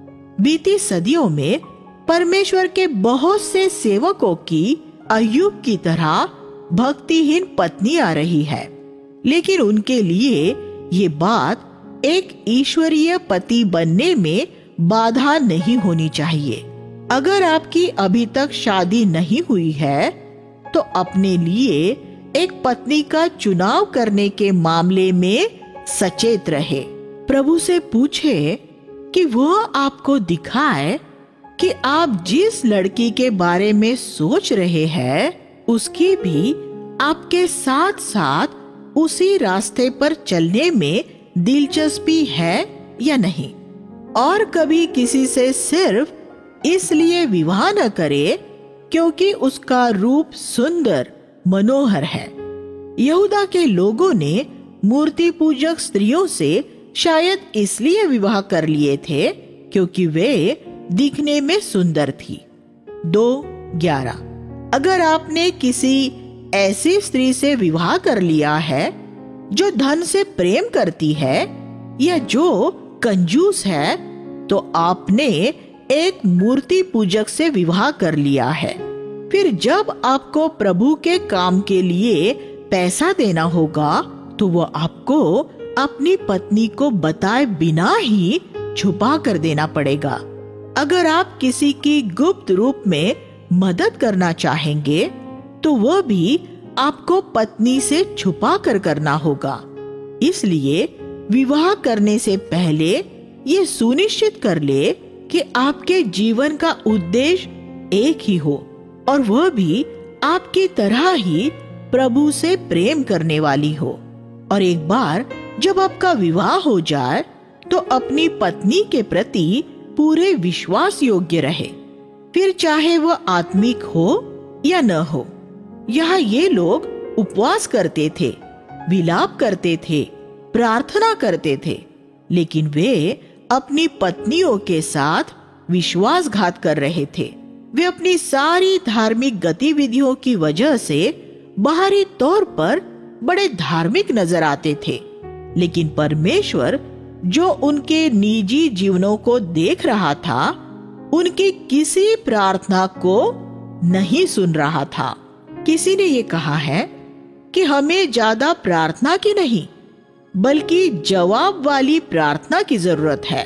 बीती सदियों में परमेश्वर के बहुत से सेवकों की अय्यूब की तरह भक्तिहीन पत्नी आ रही है, लेकिन उनके लिए ये बात एक ईश्वरीय पति बनने में बाधा नहीं होनी चाहिए। अगर आपकी अभी तक शादी नहीं हुई है तो अपने लिए एक पत्नी का चुनाव करने के मामले में सचेत रहे। प्रभु से पूछे कि वह आपको दिखाए कि आप जिस लड़की के बारे में सोच रहे हैं उसकी भी आपके साथ साथ उसी रास्ते पर चलने में दिलचस्पी है या नहीं, और कभी किसी से सिर्फ इसलिए विवाह न करे क्योंकि उसका रूप सुंदर मनोहर है। यहूदा के लोगों ने मूर्ति पूजक स्त्रियों से शायद इसलिए विवाह कर लिए थे क्योंकि वे दिखने में सुंदर थी। दो ग्यारह। अगर आपने किसी ऐसी स्त्री से विवाह कर लिया है जो धन से प्रेम करती है या जो कंजूस है, तो आपने एक मूर्ति पूजक से विवाह कर लिया है। फिर जब आपको प्रभु के काम के लिए पैसा देना होगा तो वो आपको अपनी पत्नी को बताए बिना ही छुपा कर देना पड़ेगा। अगर आप किसी की गुप्त रूप में मदद करना चाहेंगे तो वह भी आपको पत्नी से छुपा कर करना होगा। इसलिए विवाह करने से पहले ये सुनिश्चित कर ले कि आपके जीवन का उद्देश्य एक ही हो और वह भी आपकी तरह ही प्रभु से प्रेम करने वाली हो। और एक बार जब आपका विवाह हो जाए तो अपनी पत्नी के प्रति पूरे विश्वास योग्य रहे, फिर चाहे वह आत्मिक हो या न हो। यहाँ ये लोग उपवास करते थे, विलाप करते थे, प्रार्थना करते थे, लेकिन वे अपनी पत्नियों के साथ विश्वासघात कर रहे थे। वे अपनी सारी धार्मिक गतिविधियों की वजह से बाहरी तौर पर बड़े धार्मिक नजर आते थे, लेकिन परमेश्वर जो उनके निजी जीवनों को देख रहा था, उनकी किसी प्रार्थना को नहीं सुन रहा था। किसी ने ये कहा है कि हमें ज्यादा प्रार्थना की नहीं बल्कि जवाब वाली प्रार्थना की जरूरत है।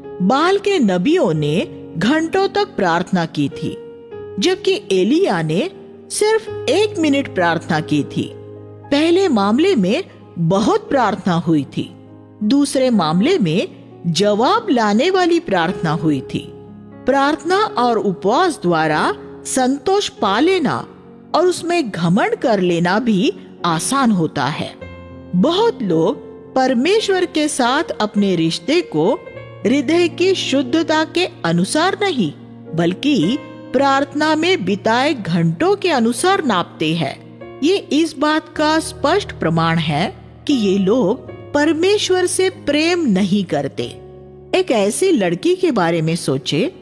बाल के नबियों ने घंटों तक प्रार्थना की थी, जबकि एलिया ने सिर्फ एक मिनट प्रार्थना की थी। पहले मामले में बहुत प्रार्थना हुई थी, दूसरे मामले में जवाब लाने वाली प्रार्थना हुई थी। प्रार्थना और उपवास द्वारा संतोष पा लेना और उसमें घमंड कर लेना भी आसान होता है। बहुत लोग परमेश्वर के साथ अपने रिश्ते को हृदय की शुद्धता के अनुसार नहीं बल्कि प्रार्थना में बिताए घंटों के अनुसार नापते हैं। ये इस बात का स्पष्ट प्रमाण है कि ये लोग परमेश्वर से प्रेम नहीं करते। एक ऐसी लड़की के बारे में सोचे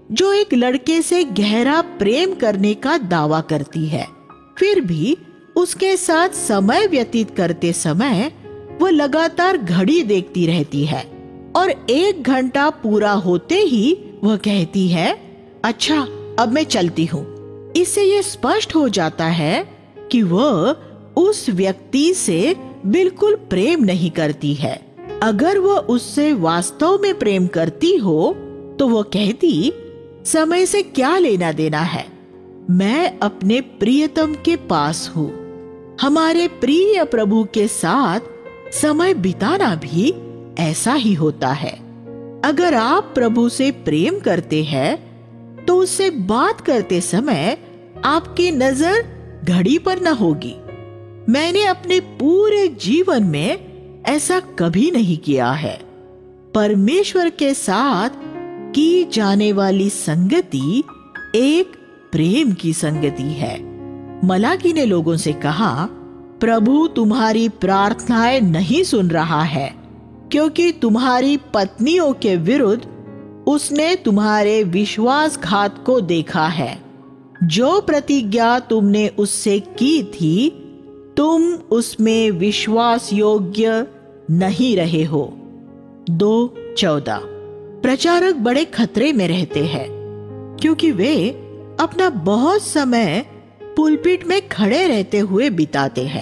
जो एक लड़के से गहरा प्रेम करने का दावा करती है, फिर भी उसके साथ समय व्यतीत करते समय वो लगातार घड़ी देखती रहती है और एक घंटा पूरा होते ही वह कहती है, अच्छा अब मैं चलती हूँ। इससे ये स्पष्ट हो जाता है कि वह उस व्यक्ति से बिल्कुल प्रेम नहीं करती है। अगर वह उससे वास्तव में प्रेम करती हो तो वह कहती, समय से क्या लेना देना है, मैं अपने प्रियतम के पास हूँ। हमारे प्रिय प्रभु के साथ समय बिताना भी ऐसा ही होता है। अगर आप प्रभु से प्रेम करते हैं तो उससे बात करते समय आपकी नजर घड़ी पर न होगी। मैंने अपने पूरे जीवन में ऐसा कभी नहीं किया है। परमेश्वर के साथ की जाने वाली संगति एक प्रेम की संगति है। मलाकी ने लोगों से कहा, प्रभु तुम्हारी प्रार्थनाएं नहीं सुन रहा है, क्योंकि तुम्हारी पत्नियों के विरुद्ध उसने तुम्हारे विश्वासघात को देखा है। जो प्रतिज्ञा तुमने उससे की थी, तुम उसमें विश्वास योग्य नहीं रहे हो। दो चौदह। प्रचारक बड़े खतरे में रहते हैं, क्योंकि वे अपना बहुत समय पुलपिट में खड़े रहते हुए बिताते हैं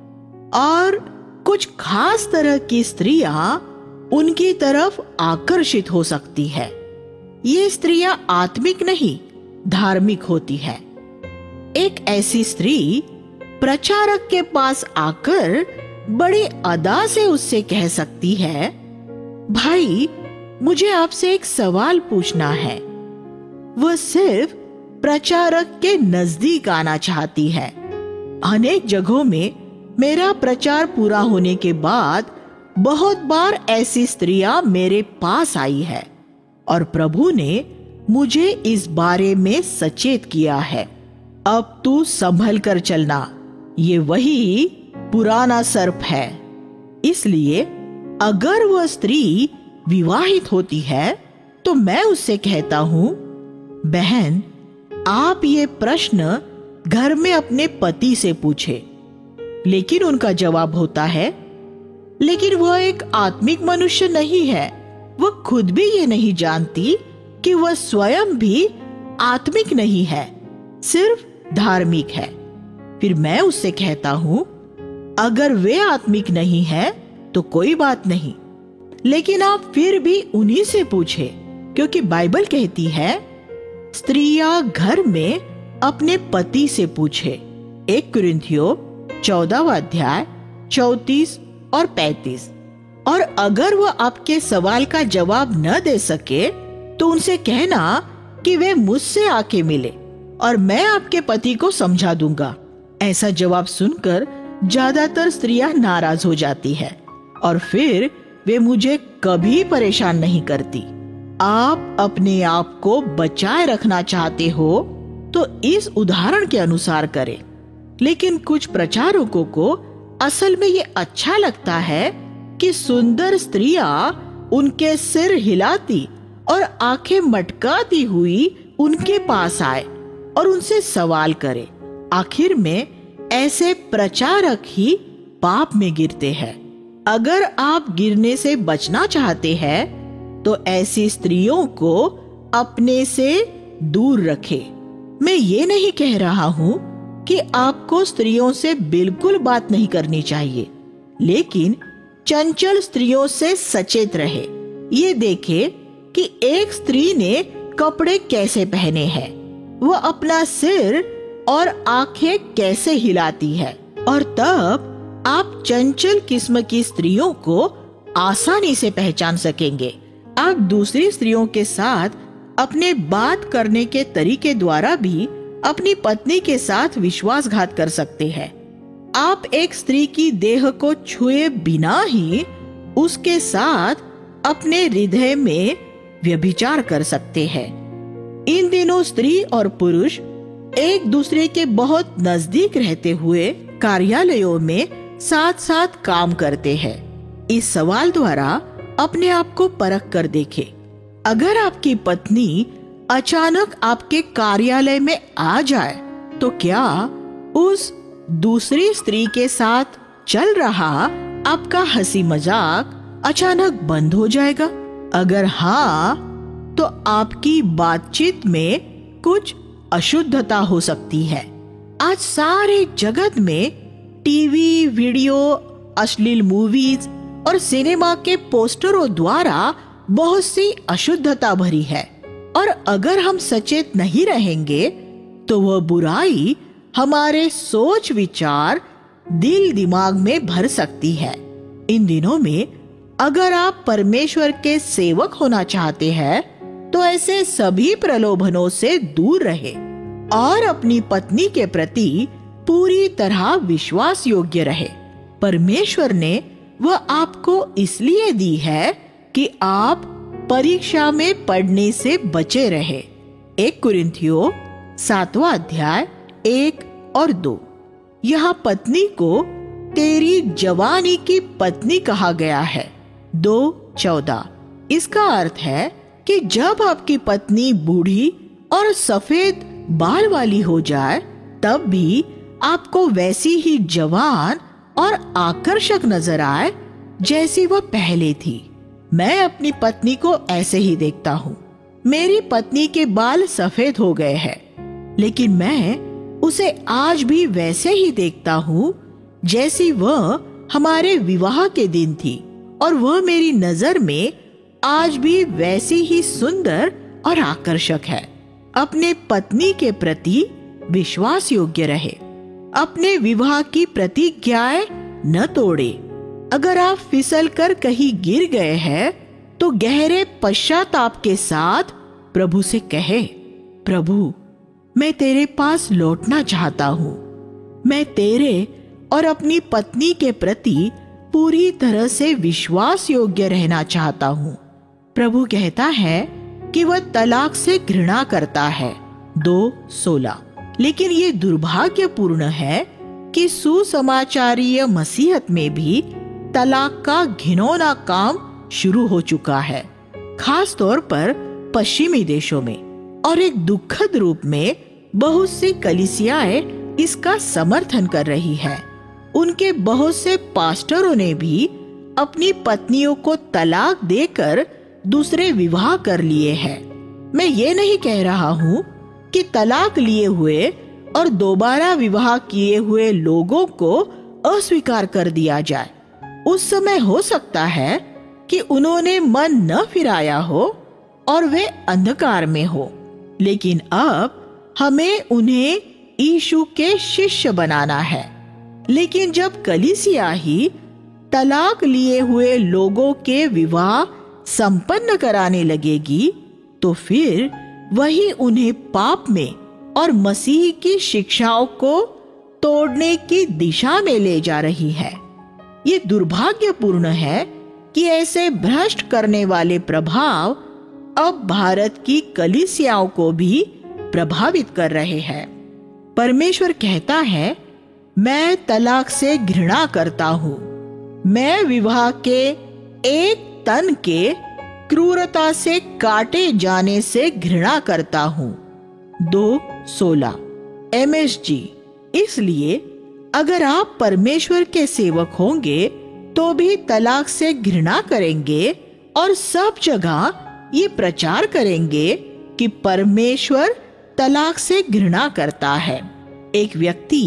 और कुछ खास तरह की स्त्रियां उनकी तरफ आकर्षित हो सकती है। ये स्त्रियां आत्मिक नहीं, धार्मिक होती है। एक ऐसी स्त्री प्रचारक के पास आकर बड़ी अदा से उससे कह सकती है, भाई मुझे आपसे एक सवाल पूछना है। वह सिर्फ प्रचारक के नजदीक आना चाहती है। अनेक जगहों में मेरा प्रचार पूरा होने के बाद बहुत बार ऐसी स्त्रियां मेरे पास आई है और प्रभु ने मुझे इस बारे में सचेत किया है। अब तू संभल कर चलना, ये वही पुराना सर्प है। इसलिए अगर वह स्त्री विवाहित होती है तो मैं उससे कहता हूँ, बहन आप ये प्रश्न घर में अपने पति से पूछे। लेकिन उनका जवाब होता है, लेकिन वह एक आत्मिक मनुष्य नहीं है। वह खुद भी ये नहीं जानती कि वह स्वयं भी आत्मिक नहीं है, सिर्फ धार्मिक है। फिर मैं उससे कहता हूँ, अगर वे आत्मिक नहीं है तो कोई बात नहीं, लेकिन आप फिर भी उन्हीं से पूछे, क्योंकि बाइबल कहती है, स्त्रियां घर में अपने पति से पूछे। एक कुरिन्थियों चौदहवां अध्याय चौतीस और पैंतीस। और अगर वह आपके सवाल का जवाब न दे सके तो उनसे कहना कि वे मुझसे आके मिले और मैं आपके पति को समझा दूंगा। ऐसा जवाब सुनकर ज्यादातर स्त्रियां नाराज हो जाती है और फिर वे मुझे कभी परेशान नहीं करती। आप अपने आप को बचाए रखना चाहते हो तो इस उदाहरण के अनुसार करें। लेकिन कुछ प्रचारकों को असल में ये अच्छा लगता है कि सुंदर स्त्रियां उनके सिर हिलाती और आंखें मटकाती हुई उनके पास आए और उनसे सवाल करे। आखिर में ऐसे प्रचारक ही पाप में गिरते हैं। अगर आप गिरने से बचना चाहते हैं तो ऐसी स्त्रियों को अपने से दूर रखें। मैं ये नहीं कह रहा हूँ कि आपको स्त्रियों से बिल्कुल बात नहीं करनी चाहिए, लेकिन चंचल स्त्रियों से सचेत रहे। ये देखे कि एक स्त्री ने कपड़े कैसे पहने हैं, वह अपना सिर और आंखें कैसे हिलाती है, और तब आप चंचल किस्म की स्त्रियों को आसानी से पहचान सकेंगे। आप दूसरी स्त्रियों के साथ अपने बात करने के तरीके द्वारा भी अपनी पत्नी के साथ विश्वासघात कर सकते हैं। आप एक स्त्री की देह को छुए बिना ही उसके साथ अपने हृदय में व्यभिचार कर सकते हैं। इन दिनों स्त्री और पुरुष एक दूसरे के बहुत नजदीक रहते हुए कार्यालयों में साथ साथ काम करते हैं। इस सवाल द्वारा अपने आप को परख कर देखें। अगर आपकी पत्नी अचानक आपके कार्यालय में आ जाए, तो क्या उस दूसरी स्त्री के साथ चल रहा आपका हंसी मजाक अचानक बंद हो जाएगा? अगर हाँ, तो आपकी बातचीत में कुछ अशुद्धता हो सकती है। आज सारे जगत में टीवी, वीडियो, अश्लील मूवीज और सिनेमा के पोस्टरों द्वारा बहुत सी अशुद्धता भरी है, और अगर हम सचेत नहीं रहेंगे तो वह बुराई हमारे सोच विचार, दिल दिमाग में भर सकती है। इन दिनों में अगर आप परमेश्वर के सेवक होना चाहते हैं तो ऐसे सभी प्रलोभनों से दूर रहे और अपनी पत्नी के प्रति पूरी तरह विश्वास योग्य रहे। परमेश्वर ने वह आपको इसलिए दी है कि आप परीक्षा में पढ़ने से बचे रहे। एक कुरिन्थियों सातवां अध्याय एक और दो। यहाँ पत्नी को तेरी जवानी की पत्नी कहा गया है। दो चौदह। इसका अर्थ है कि जब आपकी पत्नी बूढ़ी और सफेद बाल वाली हो जाए, तब भी आपको वैसी ही जवान और आकर्षक नजर आए जैसी वह पहले थी। मैं अपनी पत्नी को ऐसे ही देखता हूँ। मेरी पत्नी के बाल सफेद हो गए हैं, लेकिन मैं उसे आज भी वैसे ही देखता हूँ जैसी वह हमारे विवाह के दिन थी, और वह मेरी नजर में आज भी वैसी ही सुंदर और आकर्षक है। अपने पत्नी के प्रति विश्वास योग्य रहे। अपने विवाह की प्रतिज्ञाएं न तोड़े। अगर आप फिसल कर कहीं गिर गए हैं तो गहरे पश्चाताप के साथ प्रभु से कहे, प्रभु, मैं तेरे पास लौटना चाहता हूँ। मैं तेरे और अपनी पत्नी के प्रति पूरी तरह से विश्वास योग्य रहना चाहता हूँ। प्रभु कहता है कि वह तलाक से घृणा करता है। दो सोलह। लेकिन ये दुर्भाग्यपूर्ण है कि सुसमाचारीय मसीहत में भी तलाक का घिनौना काम शुरू हो चुका है, खास तौर पर पश्चिमी देशों में। और एक दुखद रूप में बहुत सी कलीसियाएं इसका समर्थन कर रही है। उनके बहुत से पास्टरों ने भी अपनी पत्नियों को तलाक देकर दूसरे विवाह कर लिए हैं। मैं ये नहीं कह रहा हूँ कि तलाक लिए हुए और दोबारा विवाह किए हुए लोगों को अस्वीकार कर दिया जाए। उस समय हो सकता है कि उन्होंने मन न फिराया हो और वे अंधकार में हो, लेकिन अब हमें उन्हें यीशु के शिष्य बनाना है। लेकिन जब कलीसिया ही तलाक लिए हुए लोगों के विवाह संपन्न कराने लगेगी, तो फिर वही उन्हें पाप में और मसीह की शिक्षाओं को तोड़ने की दिशा में ले जा रही है। ये दुर्भाग्यपूर्ण है कि ऐसे भ्रष्ट करने वाले प्रभाव अब भारत की कलीसियाओं को भी प्रभावित कर रहे हैं। परमेश्वर कहता है, मैं तलाक से घृणा करता हूँ। मैं विवाह के एक तन के क्रूरता से काटे जाने से घृणा करता हूँ। दो सोलह। M S G. इसलिए अगर आप परमेश्वर के सेवक होंगे तो भी तलाक से घृणा करेंगे और सब जगह ये प्रचार करेंगे कि परमेश्वर तलाक से घृणा करता है। एक व्यक्ति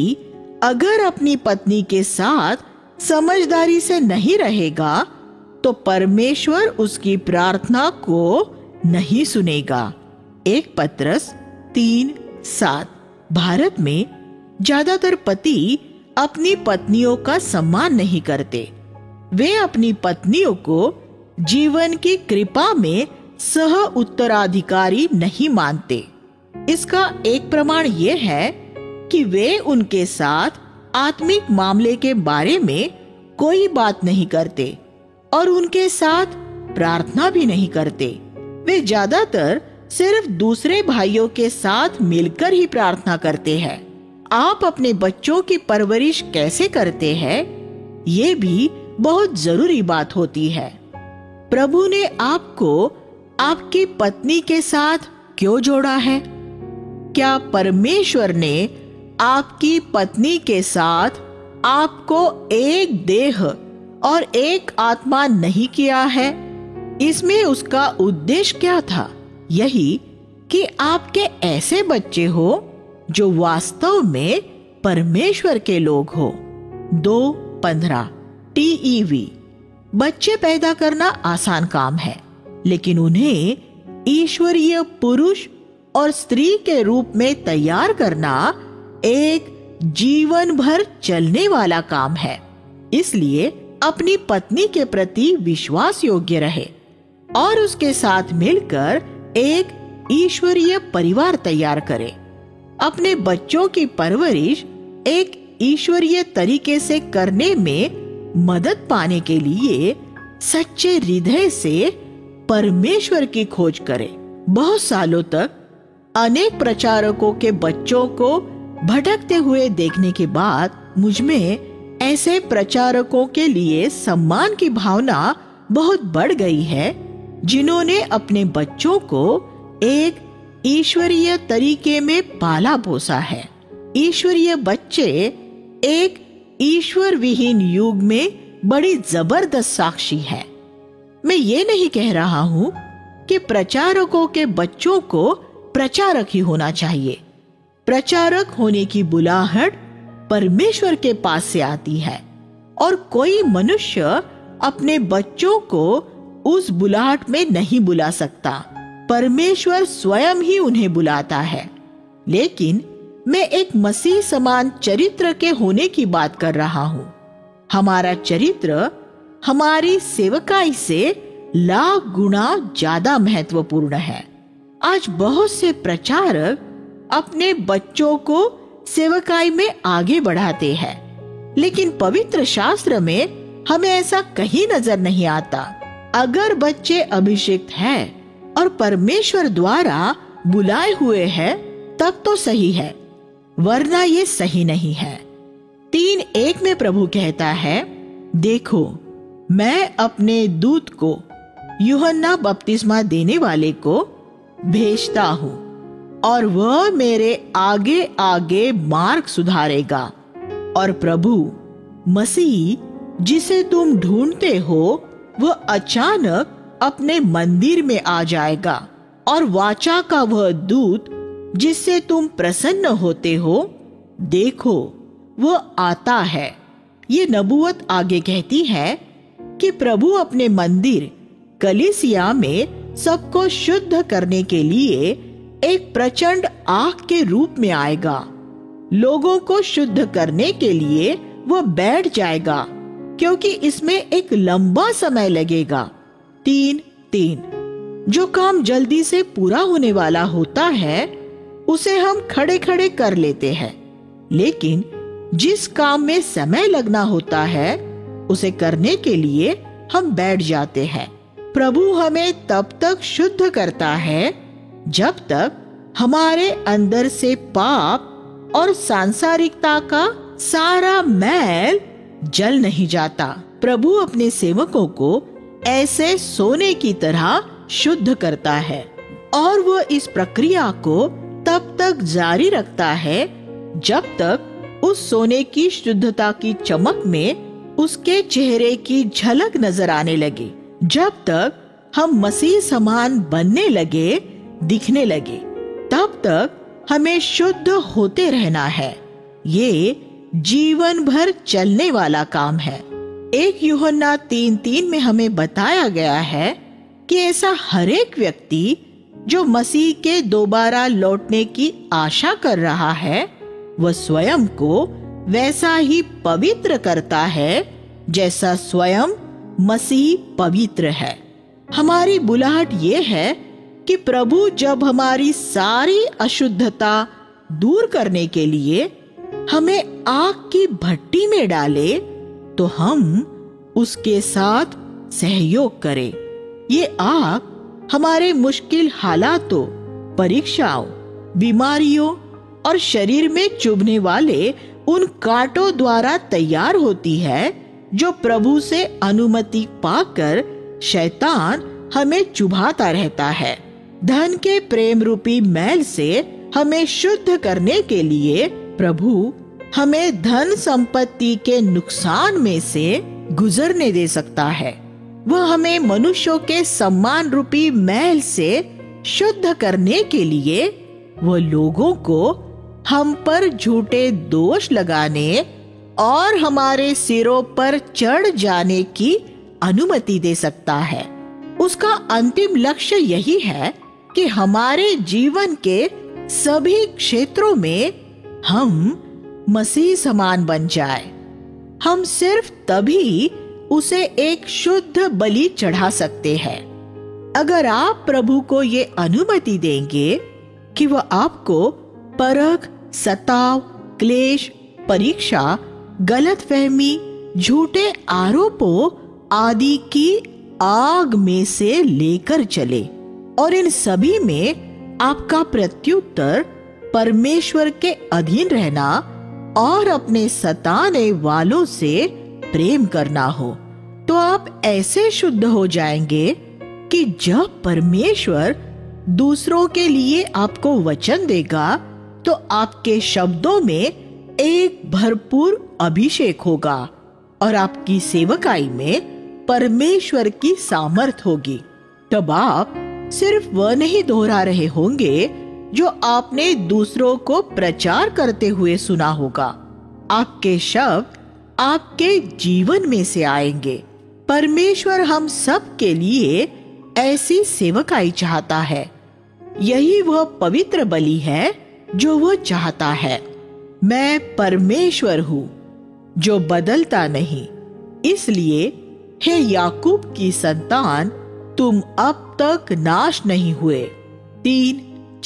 अगर अपनी पत्नी के साथ समझदारी से नहीं रहेगा तो परमेश्वर उसकी प्रार्थना को नहीं सुनेगा। एक पत्रस तीन सात। भारत में ज्यादातर पति अपनी पत्नियों का सम्मान नहीं करते। वे अपनी पत्नियों को जीवन की कृपा में सह उत्तराधिकारी नहीं मानते। इसका एक प्रमाण यह है कि वे उनके साथ आत्मिक मामले के बारे में कोई बात नहीं करते और उनके साथ प्रार्थना भी नहीं करते। वे ज्यादातर सिर्फ दूसरे भाइयों के साथ मिलकर ही प्रार्थना करते हैं। आप अपने बच्चों की परवरिश कैसे करते हैं, ये भी बहुत जरूरी बात होती है। प्रभु ने आपको आपकी पत्नी के साथ क्यों जोड़ा है? क्या परमेश्वर ने आपकी पत्नी के साथ आपको एक देह और एक आत्मा नहीं किया है? इसमें उसका उद्देश्य क्या था? यही कि आपके ऐसे बच्चे हो जो वास्तव में परमेश्वर के लोग हो। दो पंद्रह टीईवी। बच्चे पैदा करना आसान काम है, लेकिन उन्हें ईश्वरीय पुरुष और स्त्री के रूप में तैयार करना एक जीवन भर चलने वाला काम है। इसलिए अपनी पत्नी के प्रति विश्वास योग्य रहे और उसके साथ मिलकर एक ईश्वरीय परिवार तैयार करे। अपने बच्चों की परवरिश एक ईश्वरीय तरीके से करने में मदद पाने के लिए सच्चे हृदय से परमेश्वर की खोज करे। बहुत सालों तक अनेक प्रचारकों के बच्चों को भटकते हुए देखने के बाद मुझ में ऐसे प्रचारकों के लिए सम्मान की भावना बहुत बढ़ गई है, जिन्होंने अपने बच्चों को एक ईश्वरीय तरीके में पाला पोसा है। ईश्वरीय बच्चे एक ईश्वर विहीन युग में बड़ी जबरदस्त साक्षी है। मैं ये नहीं कह रहा हूँ कि प्रचारकों के बच्चों को प्रचारक ही होना चाहिए। प्रचारक होने की बुलाहट परमेश्वर के पास से आती है और कोई मनुष्य अपने बच्चों को उस बुलाहट में नहीं बुला सकता। परमेश्वर स्वयं ही उन्हें बुलाता है। लेकिन मैं एक मसीह समान चरित्र के होने की बात कर रहा हूँ। हमारा चरित्र हमारी सेवकाई से लाख गुना ज्यादा महत्वपूर्ण है। आज बहुत से प्रचारक अपने बच्चों को सेवकाई में आगे बढ़ाते हैं, लेकिन पवित्र शास्त्र में हमें ऐसा कहीं नजर नहीं आता। अगर बच्चे अभिषिक्त हैं और परमेश्वर द्वारा बुलाए हुए हैं तब तो सही है, वरना ये सही नहीं है। तीन एक में प्रभु कहता है, देखो मैं अपने दूत को यूहन्ना बपतिस्मा देने वाले को भेजता हूँ और वह मेरे आगे आगे मार्ग सुधारेगा। और प्रभु मसीह जिसे तुम ढूंढते हो वह अचानक अपने मंदिर में आ जाएगा और वाचा का वह दूत जिससे तुम प्रसन्न होते हो, देखो वह आता है। ये नबूवत आगे कहती है कि प्रभु अपने मंदिर कलीसिया में सबको शुद्ध करने के लिए एक प्रचंड आग के रूप में आएगा। लोगों को शुद्ध करने के लिए वह बैठ जाएगा, क्योंकि इसमें एक लंबा समय लगेगा। तीन तीन जो काम जल्दी से पूरा होने वाला होता है उसे हम खड़े खड़े कर लेते हैं, लेकिन जिस काम में समय लगना होता है उसे करने के लिए हम बैठ जाते हैं। प्रभु हमें तब तक शुद्ध करता है जब तक हमारे अंदर से पाप और सांसारिकता का सारा मैल जल नहीं जाता। प्रभु अपने सेवकों को ऐसे सोने की तरह शुद्ध करता है और वह इस प्रक्रिया को तब तक जारी रखता है जब तक उस सोने की शुद्धता की चमक में उसके चेहरे की झलक नजर आने लगे, जब तक हम मसीह समान बनने लगे, दिखने लगे, तब तक हमें शुद्ध होते रहना है। ये जीवन भर चलने वाला काम है। एक यूहन्ना तीन तीन में हमें बताया गया है कि ऐसा हर एक व्यक्ति जो मसीह के दोबारा लौटने की आशा कर रहा है वह स्वयं को वैसा ही पवित्र करता है जैसा स्वयं मसीह पवित्र है। हमारी बुलाहट ये है कि प्रभु जब हमारी सारी अशुद्धता दूर करने के लिए हमें आग की भट्टी में डाले तो हम उसके साथ सहयोग करें। ये आग हमारे मुश्किल हालातों, परीक्षाओं, बीमारियों और शरीर में चुभने वाले उन कांटों द्वारा तैयार होती है जो प्रभु से अनुमति पाकर शैतान हमें चुभाता रहता है। धन के प्रेम रूपी मैल से हमें शुद्ध करने के लिए प्रभु हमें धन संपत्ति के नुकसान में से गुजरने दे सकता है। वह हमें मनुष्यों के सम्मान रूपी मैल से शुद्ध करने के लिए वह लोगों को हम पर झूठे दोष लगाने और हमारे सिरों पर चढ़ जाने की अनुमति दे सकता है। उसका अंतिम लक्ष्य यही है कि हमारे जीवन के सभी क्षेत्रों में हम मसीह समान बन जाए। हम सिर्फ तभी उसे एक शुद्ध बलि चढ़ा सकते हैं अगर आप प्रभु को ये अनुमति देंगे कि वह आपको परख, सताव, क्लेश, परीक्षा, गलतफहमी, झूठे आरोपों आदि की आग में से लेकर चले और इन सभी में आपका प्रत्युत्तर परमेश्वर के अधीन रहना और अपने सताने वालों से प्रेम करना हो, तो आप ऐसे शुद्ध हो जाएंगे कि जब परमेश्वर दूसरों के लिए आपको वचन देगा तो आपके शब्दों में एक भरपूर अभिषेक होगा और आपकी सेवकाई में परमेश्वर की सामर्थ होगी। तब आप सिर्फ वह नहीं दोहरा रहे होंगे जो आपने दूसरों को प्रचार करते हुए सुना होगा। आपके शब्द आपके जीवन में से आएंगे। परमेश्वर हम सब के लिए ऐसी सेवकाई चाहता है। यही वह पवित्र बलि है जो वह चाहता है। मैं परमेश्वर हूँ जो बदलता नहीं, इसलिए हे याकूब की संतान, तुम अब तक नाश नहीं हुए। तीन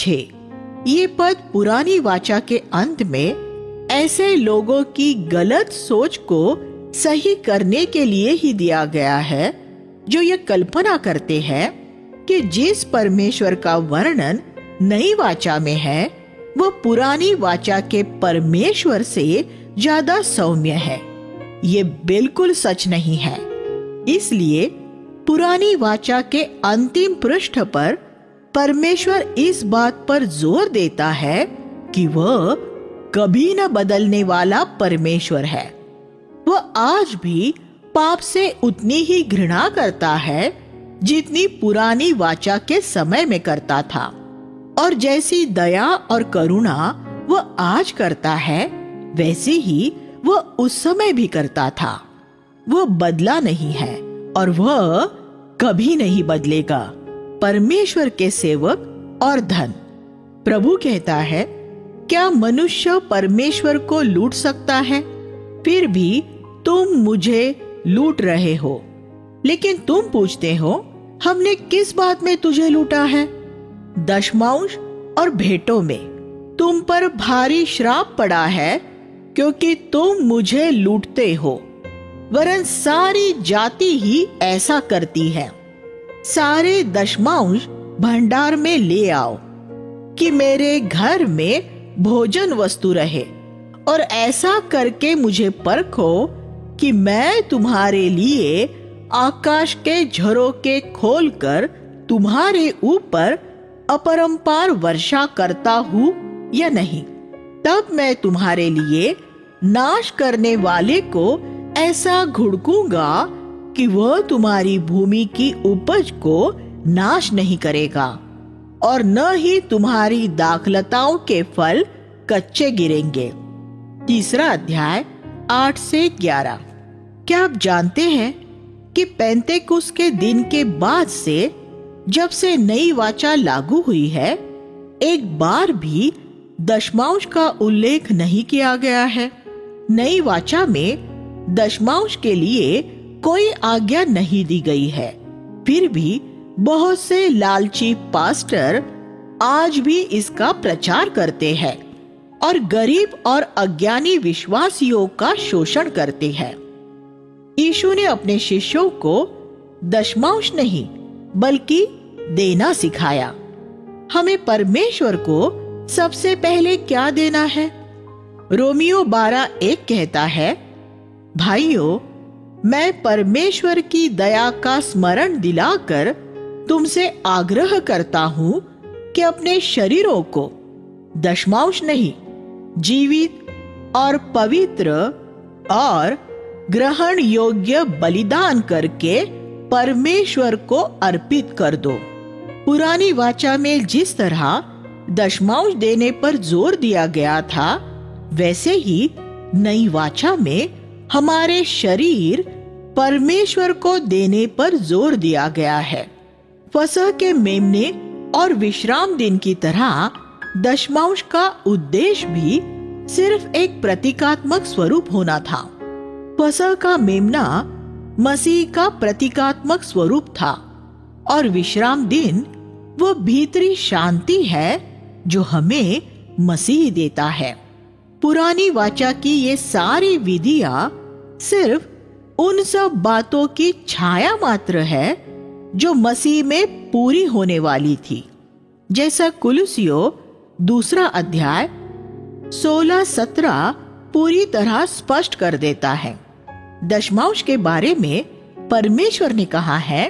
छः ये पद पुरानी वाचा के अंत में ऐसे लोगों की गलत सोच को सही करने के लिए ही दिया गया है जो ये कल्पना करते हैं कि जिस परमेश्वर का वर्णन नई वाचा में है वह पुरानी वाचा के परमेश्वर से ज्यादा सौम्य है। ये बिल्कुल सच नहीं है। इसलिए पुरानी वाचा के अंतिम पृष्ठ पर परमेश्वर इस बात पर जोर देता है कि वह कभी न बदलने वाला परमेश्वर है। वह आज भी पाप से उतनी ही घृणा करता है जितनी पुरानी वाचा के समय में करता था, और जैसी दया और करुणा वह आज करता है वैसे ही वह उस समय भी करता था। वह बदला नहीं है और वह कभी नहीं बदलेगा। परमेश्वर के सेवक और धन। प्रभु कहता है, क्या मनुष्य परमेश्वर को लूट सकता है? फिर भी तुम मुझे लूट रहे हो। लेकिन तुम पूछते हो, हमने किस बात में तुझे लूटा है? दशमांश और भेंटों में तुम पर भारी श्राप पड़ा है, क्योंकि तुम मुझे लूटते हो। वरन सारी जाति ही ऐसा करती है। सारे दशमांश भंडार में ले आओ कि मेरे घर में भोजन वस्तु रहे, और ऐसा करके मुझे परखो कि मैं तुम्हारे लिए आकाश के झरोखे खोलकर तुम्हारे ऊपर अपरंपार वर्षा करता हूँ या नहीं। तब मैं तुम्हारे लिए नाश करने वाले को ऐसा घुड़कूंगा कि वह तुम्हारी भूमि की उपज को नाश नहीं करेगा, और न ही तुम्हारी दाखलताओं के फल कच्चे गिरेंगे। तीसरा अध्याय आठ से ग्यारह। क्या आप जानते हैं कि पेंतेकुस्त के दिन के बाद से जब से नई वाचा लागू हुई है, एक बार भी दशमांश का उल्लेख नहीं किया गया है। नई वाचा में दशमांश के लिए कोई आज्ञा नहीं दी गई है। फिर भी बहुत से लालची पास्टर आज भी इसका प्रचार करते हैं और गरीब और अज्ञानी विश्वासियों का शोषण करते हैं। यीशु ने अपने शिष्यों को दशमांश नहीं बल्कि देना सिखाया। हमें परमेश्वर को सबसे पहले क्या देना है? रोमियो बारह एक कहता है, भाइयों, मैं परमेश्वर की दया का स्मरण दिलाकर तुमसे आग्रह करता हूं कि अपने शरीरों को दशमांश नहीं, जीवित और पवित्र और ग्रहण योग्य बलिदान करके परमेश्वर को अर्पित कर दो। पुरानी वाचा में जिस तरह दशमांश देने पर जोर दिया गया था, वैसे ही नई वाचा में हमारे शरीर परमेश्वर को देने पर जोर दिया गया है। फसह के मेमने और विश्राम दिन की तरह दशमांश का उद्देश्य भी सिर्फ एक प्रतीकात्मक स्वरूप होना था। फसह का मेमना मसीह का प्रतीकात्मक स्वरूप था और विश्राम दिन वो भीतरी शांति है जो हमें मसीह देता है। पुरानी वाचा की ये सारी विधियां सिर्फ उन सब बातों की छाया मात्र है जो मसीह में पूरी होने वाली थी, जैसा कुलुसियों दूसरा अध्याय सोलह सत्रह पूरी तरह स्पष्ट कर देता है। दशमांश के बारे में परमेश्वर ने कहा है,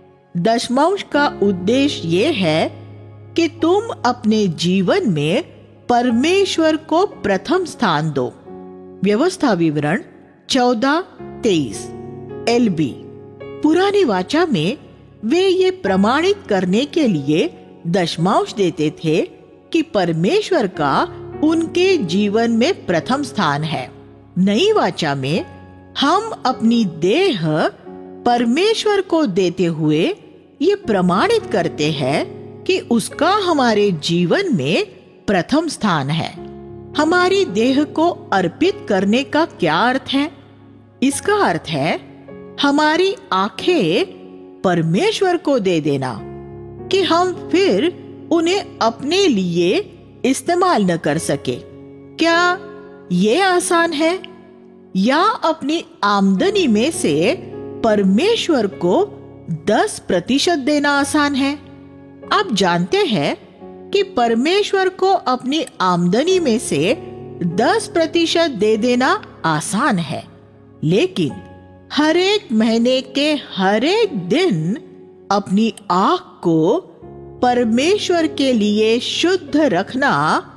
दशमांश का उद्देश्य ये है कि तुम अपने जीवन में परमेश्वर को प्रथम स्थान दो। व्यवस्था विवरण चौदह तेईस एल बी। पुरानी वाचा में वे ये प्रमाणित करने के लिए दशमांश देते थे कि परमेश्वर का उनके जीवन में प्रथम स्थान है। नई वाचा में हम अपनी देह परमेश्वर को देते हुए ये प्रमाणित करते हैं कि उसका हमारे जीवन में प्रथम स्थान है। हमारी देह को अर्पित करने का क्या अर्थ है? इसका अर्थ है हमारी आंखें परमेश्वर को दे देना कि हम फिर उन्हें अपने लिए इस्तेमाल न कर सके। क्या ये आसान है? या अपनी आमदनी में से परमेश्वर को दस प्रतिशत देना आसान है? आप जानते हैं कि परमेश्वर को अपनी आमदनी में से दस प्रतिशत दे देना आसान है, लेकिन हर एक महीने के हर एक दिन अपनी आंख को परमेश्वर के लिए शुद्ध रखना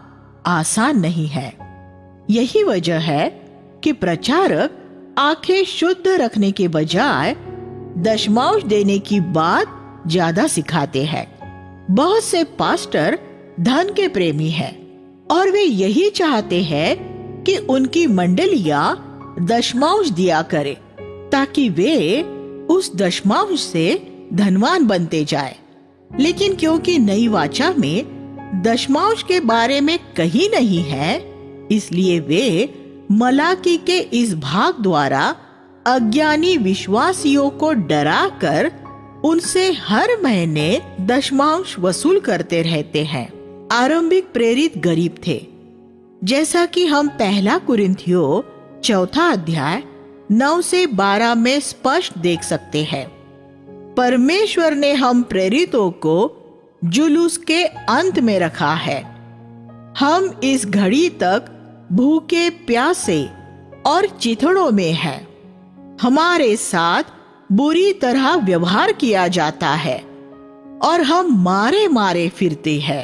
आसान नहीं है। यही वजह है कि प्रचारक आंखें शुद्ध रखने के बजाय दशमांश देने की बात ज्यादा सिखाते हैं। बहुत से पास्टर धन के प्रेमी हैं और वे यही चाहते हैं कि उनकी मंडलियां दशमांश दिया करे ताकि वे उस दशमांश से धनवान बनते जाए। लेकिन क्योंकि नई वाचा में दशमांश के बारे में कहीं नहीं है, इसलिए वे मलाकी के इस भाग द्वारा अज्ञानी विश्वासियों को डराकर उनसे हर महीने दशमांश वसूल करते रहते हैं। आरंभिक प्रेरित गरीब थे, जैसा कि हम पहला कुरिन्थियों चौथा अध्याय नौ से बारह में स्पष्ट देख सकते हैं। परमेश्वर ने हम प्रेरितों को जुलूस के अंत में रखा है। हम इस घड़ी तक भूखे प्यासे और चिथड़ों में हैं। हमारे साथ बुरी तरह व्यवहार किया जाता है और हम मारे मारे फिरते हैं।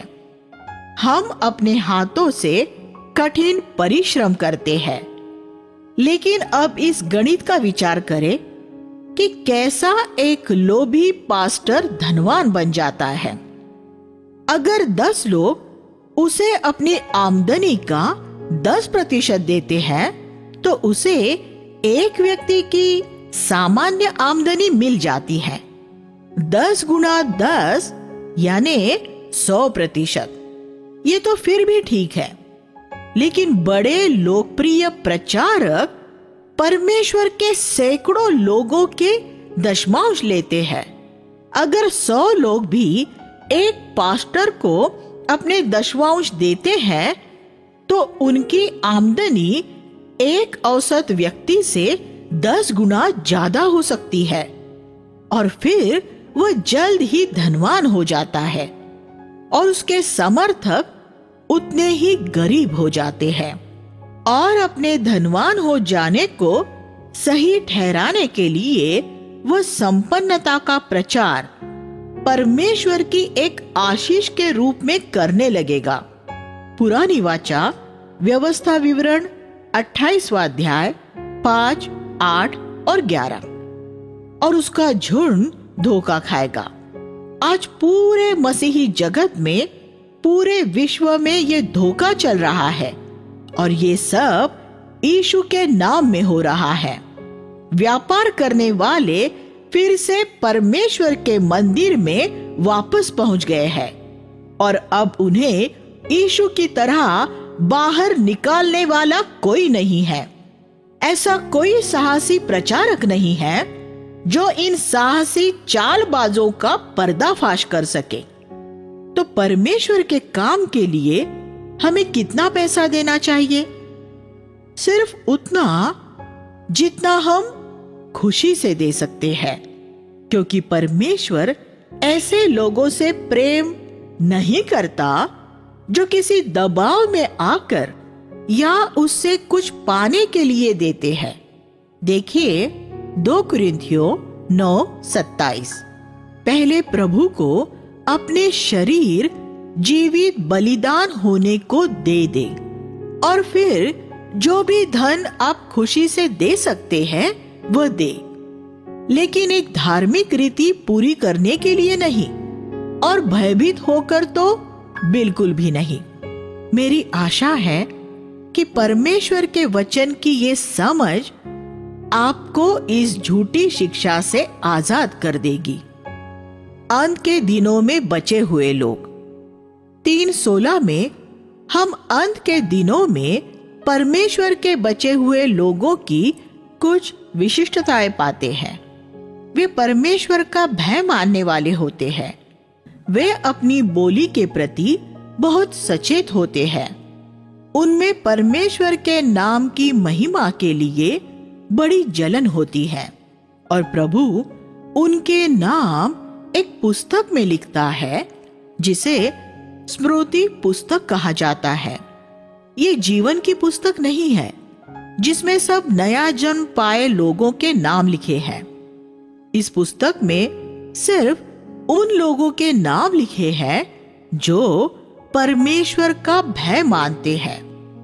हम अपने हाथों से कठिन परिश्रम करते हैं। लेकिन अब इस गणित का विचार करें कि कैसा एक लोभी पास्टर धनवान बन जाता है। अगर दस लोग उसे अपनी आमदनी का दस प्रतिशत देते हैं तो उसे एक व्यक्ति की सामान्य आमदनी मिल जाती है। दस गुना दस यानी सौ प्रतिशत। ये तो फिर भी ठीक है, लेकिन बड़े लोकप्रिय प्रचारक परमेश्वर के सैकड़ों लोगों के दशमांश लेते हैं। अगर सौ लोग भी एक पास्टर को अपने दशमांश देते हैं तो उनकी आमदनी एक औसत व्यक्ति से दस गुना ज्यादा हो सकती है और फिर वह जल्द ही धनवान हो जाता है और उसके समर्थक उतने ही गरीब हो जाते हैं। और अपने धनवान हो जाने को सही ठहराने के लिए वह संपन्नता का प्रचार परमेश्वर की एक आशीष के रूप में करने लगेगा। पुरानी वाचा व्यवस्था विवरण अट्ठाईसवां अध्याय पांच, आठ और ग्यारह। और उसका झुंड धोखा खाएगा। आज पूरे मसीही जगत में, पूरे विश्व में ये धोखा चल रहा है और ये सब यीशु के नाम में हो रहा है। व्यापार करने वाले फिर से परमेश्वर के मंदिर में वापस पहुंच गए हैं और अब उन्हें यीशु की तरह बाहर निकालने वाला कोई नहीं है। ऐसा कोई साहसी प्रचारक नहीं है जो इन साहसी चालबाजों का पर्दाफाश कर सके। तो परमेश्वर के काम के लिए हमें कितना पैसा देना चाहिए? सिर्फ उतना जितना हम खुशी से दे सकते हैं, क्योंकि परमेश्वर ऐसे लोगों से प्रेम नहीं करता जो किसी दबाव में आकर या उससे कुछ पाने के लिए देते हैं। देखिए दो कुरिन्थियों नौ सत्ताईस। पहले प्रभु को अपने शरीर जीवित बलिदान होने को दे दे और फिर जो भी धन आप खुशी से दे सकते हैं वह दे, लेकिन एक धार्मिक रीति पूरी करने के लिए नहीं और भयभीत होकर तो बिल्कुल भी नहीं। मेरी आशा है कि परमेश्वर के वचन की ये समझ आपको इस झूठी शिक्षा से आजाद कर देगी। अंत के दिनों में बचे हुए लोग। तीन सोलह में हम अंत के दिनों में परमेश्वर के बचे हुए लोगों की कुछ विशिष्टताएं पाते हैं। वे परमेश्वर का भय मानने वाले होते हैं। वे अपनी बोली के प्रति बहुत सचेत होते हैं। उनमें परमेश्वर के नाम की महिमा के लिए बड़ी जलन होती है और प्रभु उनके नाम एक पुस्तक में लिखता है जिसे स्मृति पुस्तक कहा जाता है। ये जीवन की पुस्तक नहीं है जिसमें सब नया जन्म पाए लोगों के नाम लिखे हैं। इस पुस्तक में सिर्फ उन लोगों के नाम लिखे हैं जो परमेश्वर का भय मानते हैं,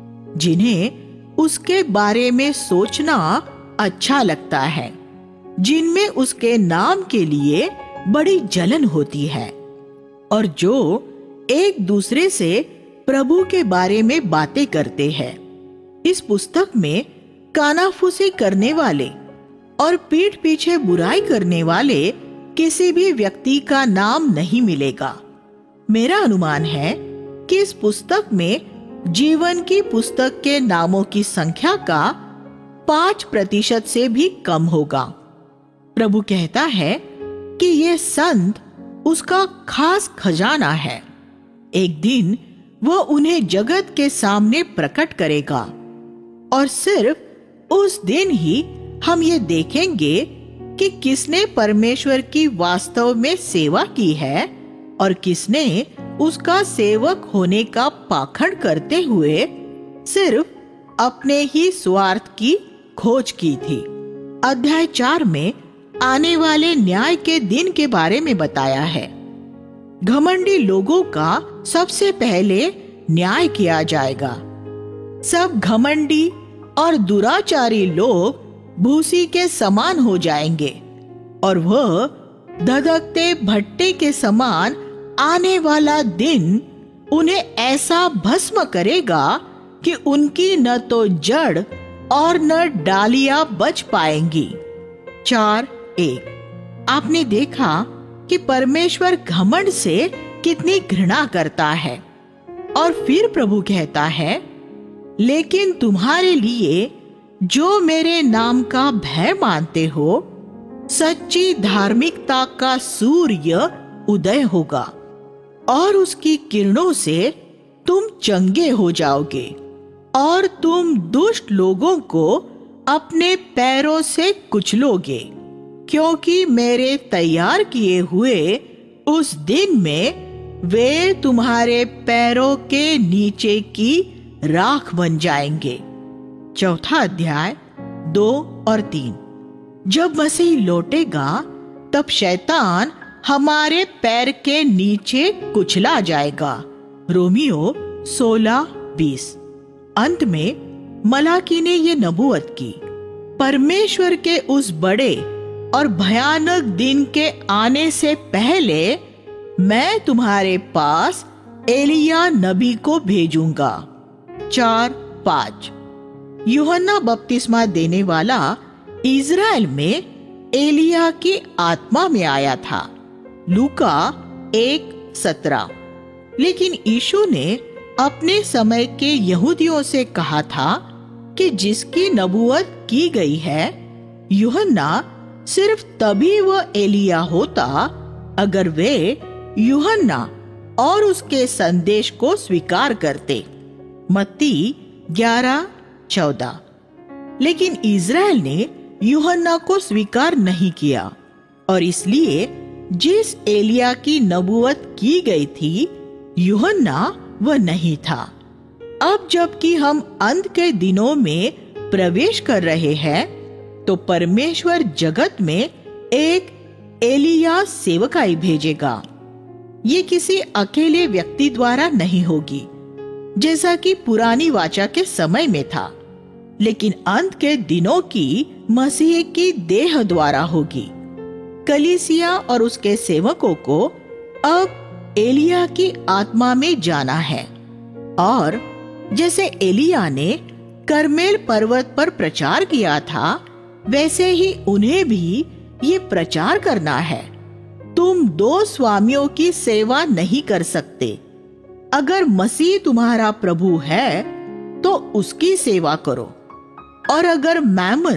जिन्हें उसके बारे में सोचना अच्छा लगता है, जिनमें उसके नाम के लिए बड़ी जलन होती है और जो एक दूसरे से प्रभु के बारे में बातें करते हैं। इस पुस्तक में कानाफूसी करने वाले और पीठ पीछे बुराई करने वाले किसी भी व्यक्ति का नाम नहीं मिलेगा। मेरा अनुमान है कि इस पुस्तक में जीवन की पुस्तक के नामों की संख्या का पांच प्रतिशत से भी कम होगा। प्रभु कहता है कि ये संत उसका खास खजाना है। एक दिन वह उन्हें जगत के सामने प्रकट करेगा और सिर्फ उस दिन ही हम ये देखेंगे कि किसने परमेश्वर की वास्तव में सेवा की है और किसने उसका सेवक होने का पाखंड करते हुए सिर्फ अपने ही स्वार्थ की खोज की थी। अध्याय चार में आने वाले न्याय के दिन के बारे में बताया है। घमंडी लोगों का सबसे पहले न्याय किया जाएगा। सब घमंडी और दुराचारी लोग भूसी के समान हो जाएंगे और वह धधकते भट्टे के समान आने वाला दिन उन्हें ऐसा भस्म करेगा कि उनकी न तो जड़ और न डालियां बच पाएंगी। चार एक। आपने देखा कि परमेश्वर घमंड से कितनी घृणा करता है और फिर प्रभु कहता है, लेकिन तुम्हारे लिए जो मेरे नाम का भय मानते हो, सच्ची धार्मिकता का सूर्य उदय होगा और उसकी किरणों से तुम चंगे हो जाओगे और तुम दुष्ट लोगों को अपने पैरों से कुचलोगे, क्योंकि मेरे तैयार किए हुए उस दिन में वे तुम्हारे पैरों के नीचे की राख बन जाएंगे। चौथा अध्याय दो और तीन। जब मसीह लौटेगा तब शैतान हमारे पैर के नीचे कुचला जाएगा। रोमियो सोलह बीस। अंत में मलाकी ने ये नबूवत की, परमेश्वर के उस बड़े और भयानक दिन के आने से पहले मैं तुम्हारे पास एलिया नबी को भेजूंगा। चार पाँच। यूहन्ना बपतिस्मा देने वाला इज़राइल में एलिया की आत्मा में आया था। लूका एक सत्रह। लेकिन यीशु ने अपने समय के यहूदियों से कहा था कि जिसकी नबूवत की गई है, यूहन्ना सिर्फ तभी वह एलिया होता अगर वे यूहन्ना और उसके संदेश को स्वीकार करते। मत्ती ग्यारह चौदह। लेकिन इज़राइल ने यूहन्ना को स्वीकार नहीं किया और इसलिए जिस एलिया की नबूवत की गई थी, यूहन्ना वह नहीं था। अब जबकि हम अंत के दिनों में प्रवेश कर रहे हैं, तो परमेश्वर जगत में एक एलिया सेवकाई भेजेगा। ये किसी अकेले व्यक्ति द्वारा नहीं होगी, जैसा कि पुरानी वाचा के समय में था, लेकिन अंत के दिनों की मसीह की देह द्वारा होगी। कलीसिया और उसके सेवकों को अब एलिया की आत्मा में जाना है, और जैसे एलिया ने करमेल पर्वत पर प्रचार किया था, वैसे ही उन्हें भी ये प्रचार करना है। तुम दो स्वामियों की सेवा नहीं कर सकते। अगर मसीह तुम्हारा प्रभु है तो उसकी सेवा करो, और अगर मैमन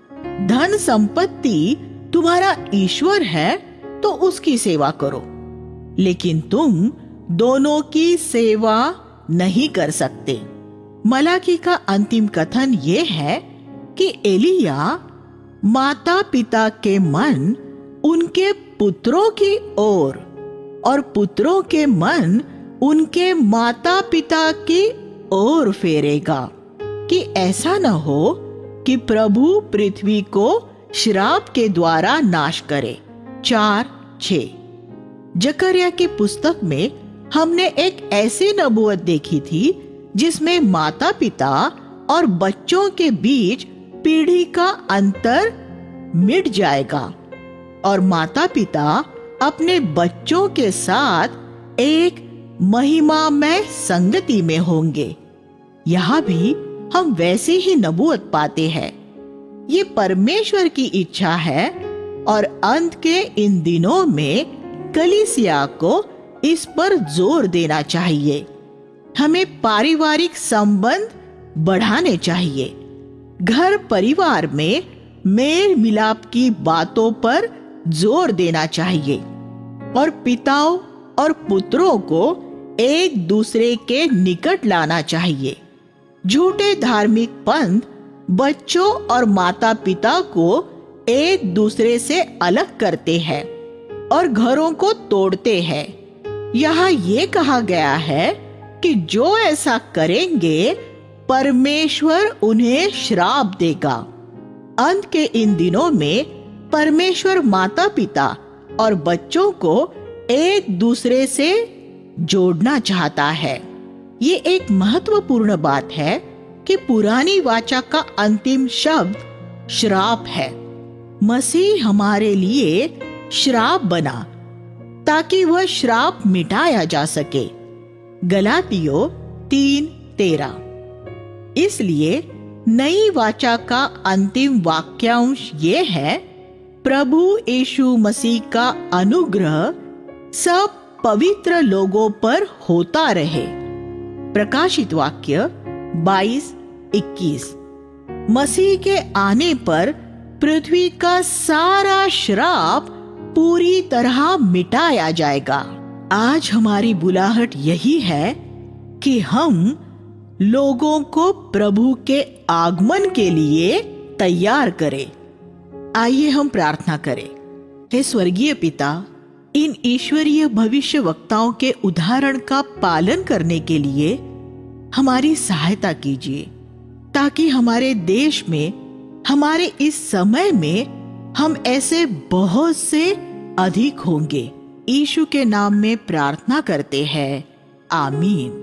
धन संपत्ति तुम्हारा ईश्वर है तो उसकी सेवा करो। लेकिन तुम दोनों की सेवा नहीं कर सकते। मलाकी का अंतिम कथन ये है कि एलिया माता पिता के मन उनके पुत्रों की ओर और पुत्रों के मन उनके माता पिता की ओर फेरेगा, कि ऐसा न हो कि प्रभु पृथ्वी को श्राप के द्वारा नाश करे। चार छः। जकरिया की पुस्तक में हमने एक ऐसी नबूवत देखी थी जिसमें माता पिता और बच्चों के बीच पीढ़ी का अंतर मिट जाएगा और माता पिता अपने बच्चों के साथ एक महिमामय संगति में होंगे। यहाँ भी हम वैसी ही नबूवत पाते हैं। ये परमेश्वर की इच्छा है और अंत के इन दिनों में कलीसिया को इस पर जोर देना चाहिए। हमें पारिवारिक संबंध बढ़ाने चाहिए। घर परिवार में मेल मिलाप की बातों पर जोर देना चाहिए और पिताओं और पुत्रों को एक दूसरे के निकट लाना चाहिए। झूठे धार्मिक पंथ बच्चों और माता पिता को एक दूसरे से अलग करते हैं और घरों को तोड़ते हैं। यहाँ ये कहा गया है कि जो ऐसा करेंगे परमेश्वर उन्हें श्राप देगा। अंत के इन दिनों में परमेश्वर माता पिता और बच्चों को एक दूसरे से जोड़ना चाहता है। ये एक महत्वपूर्ण बात है कि पुरानी वाचा का अंतिम शब्द श्राप है। मसीह हमारे लिए श्राप बना ताकि वह श्राप मिटाया जा सके। गलातियों तीन तेरह। इसलिए नई वाचा का अंतिम वाक्यांश ये है, प्रभु यीशु मसीह का अनुग्रह सब पवित्र लोगों पर होता रहे। प्रकाशित वाक्य बाईस इक्कीस। मसीह के आने पर पृथ्वी का सारा श्राप पूरी तरह मिटाया जाएगा। आज हमारी बुलाहट यही है कि हम लोगों को प्रभु के आगमन के लिए तैयार करें। आइए हम प्रार्थना करें। हे स्वर्गीय पिता, इन ईश्वरीय भविष्य वक्ताओं के उदाहरण का पालन करने के लिए हमारी सहायता कीजिए, ताकि हमारे देश में, हमारे इस समय में हम ऐसे बहुत से अधिक होंगे। यीशु के नाम में प्रार्थना करते हैं, आमीन।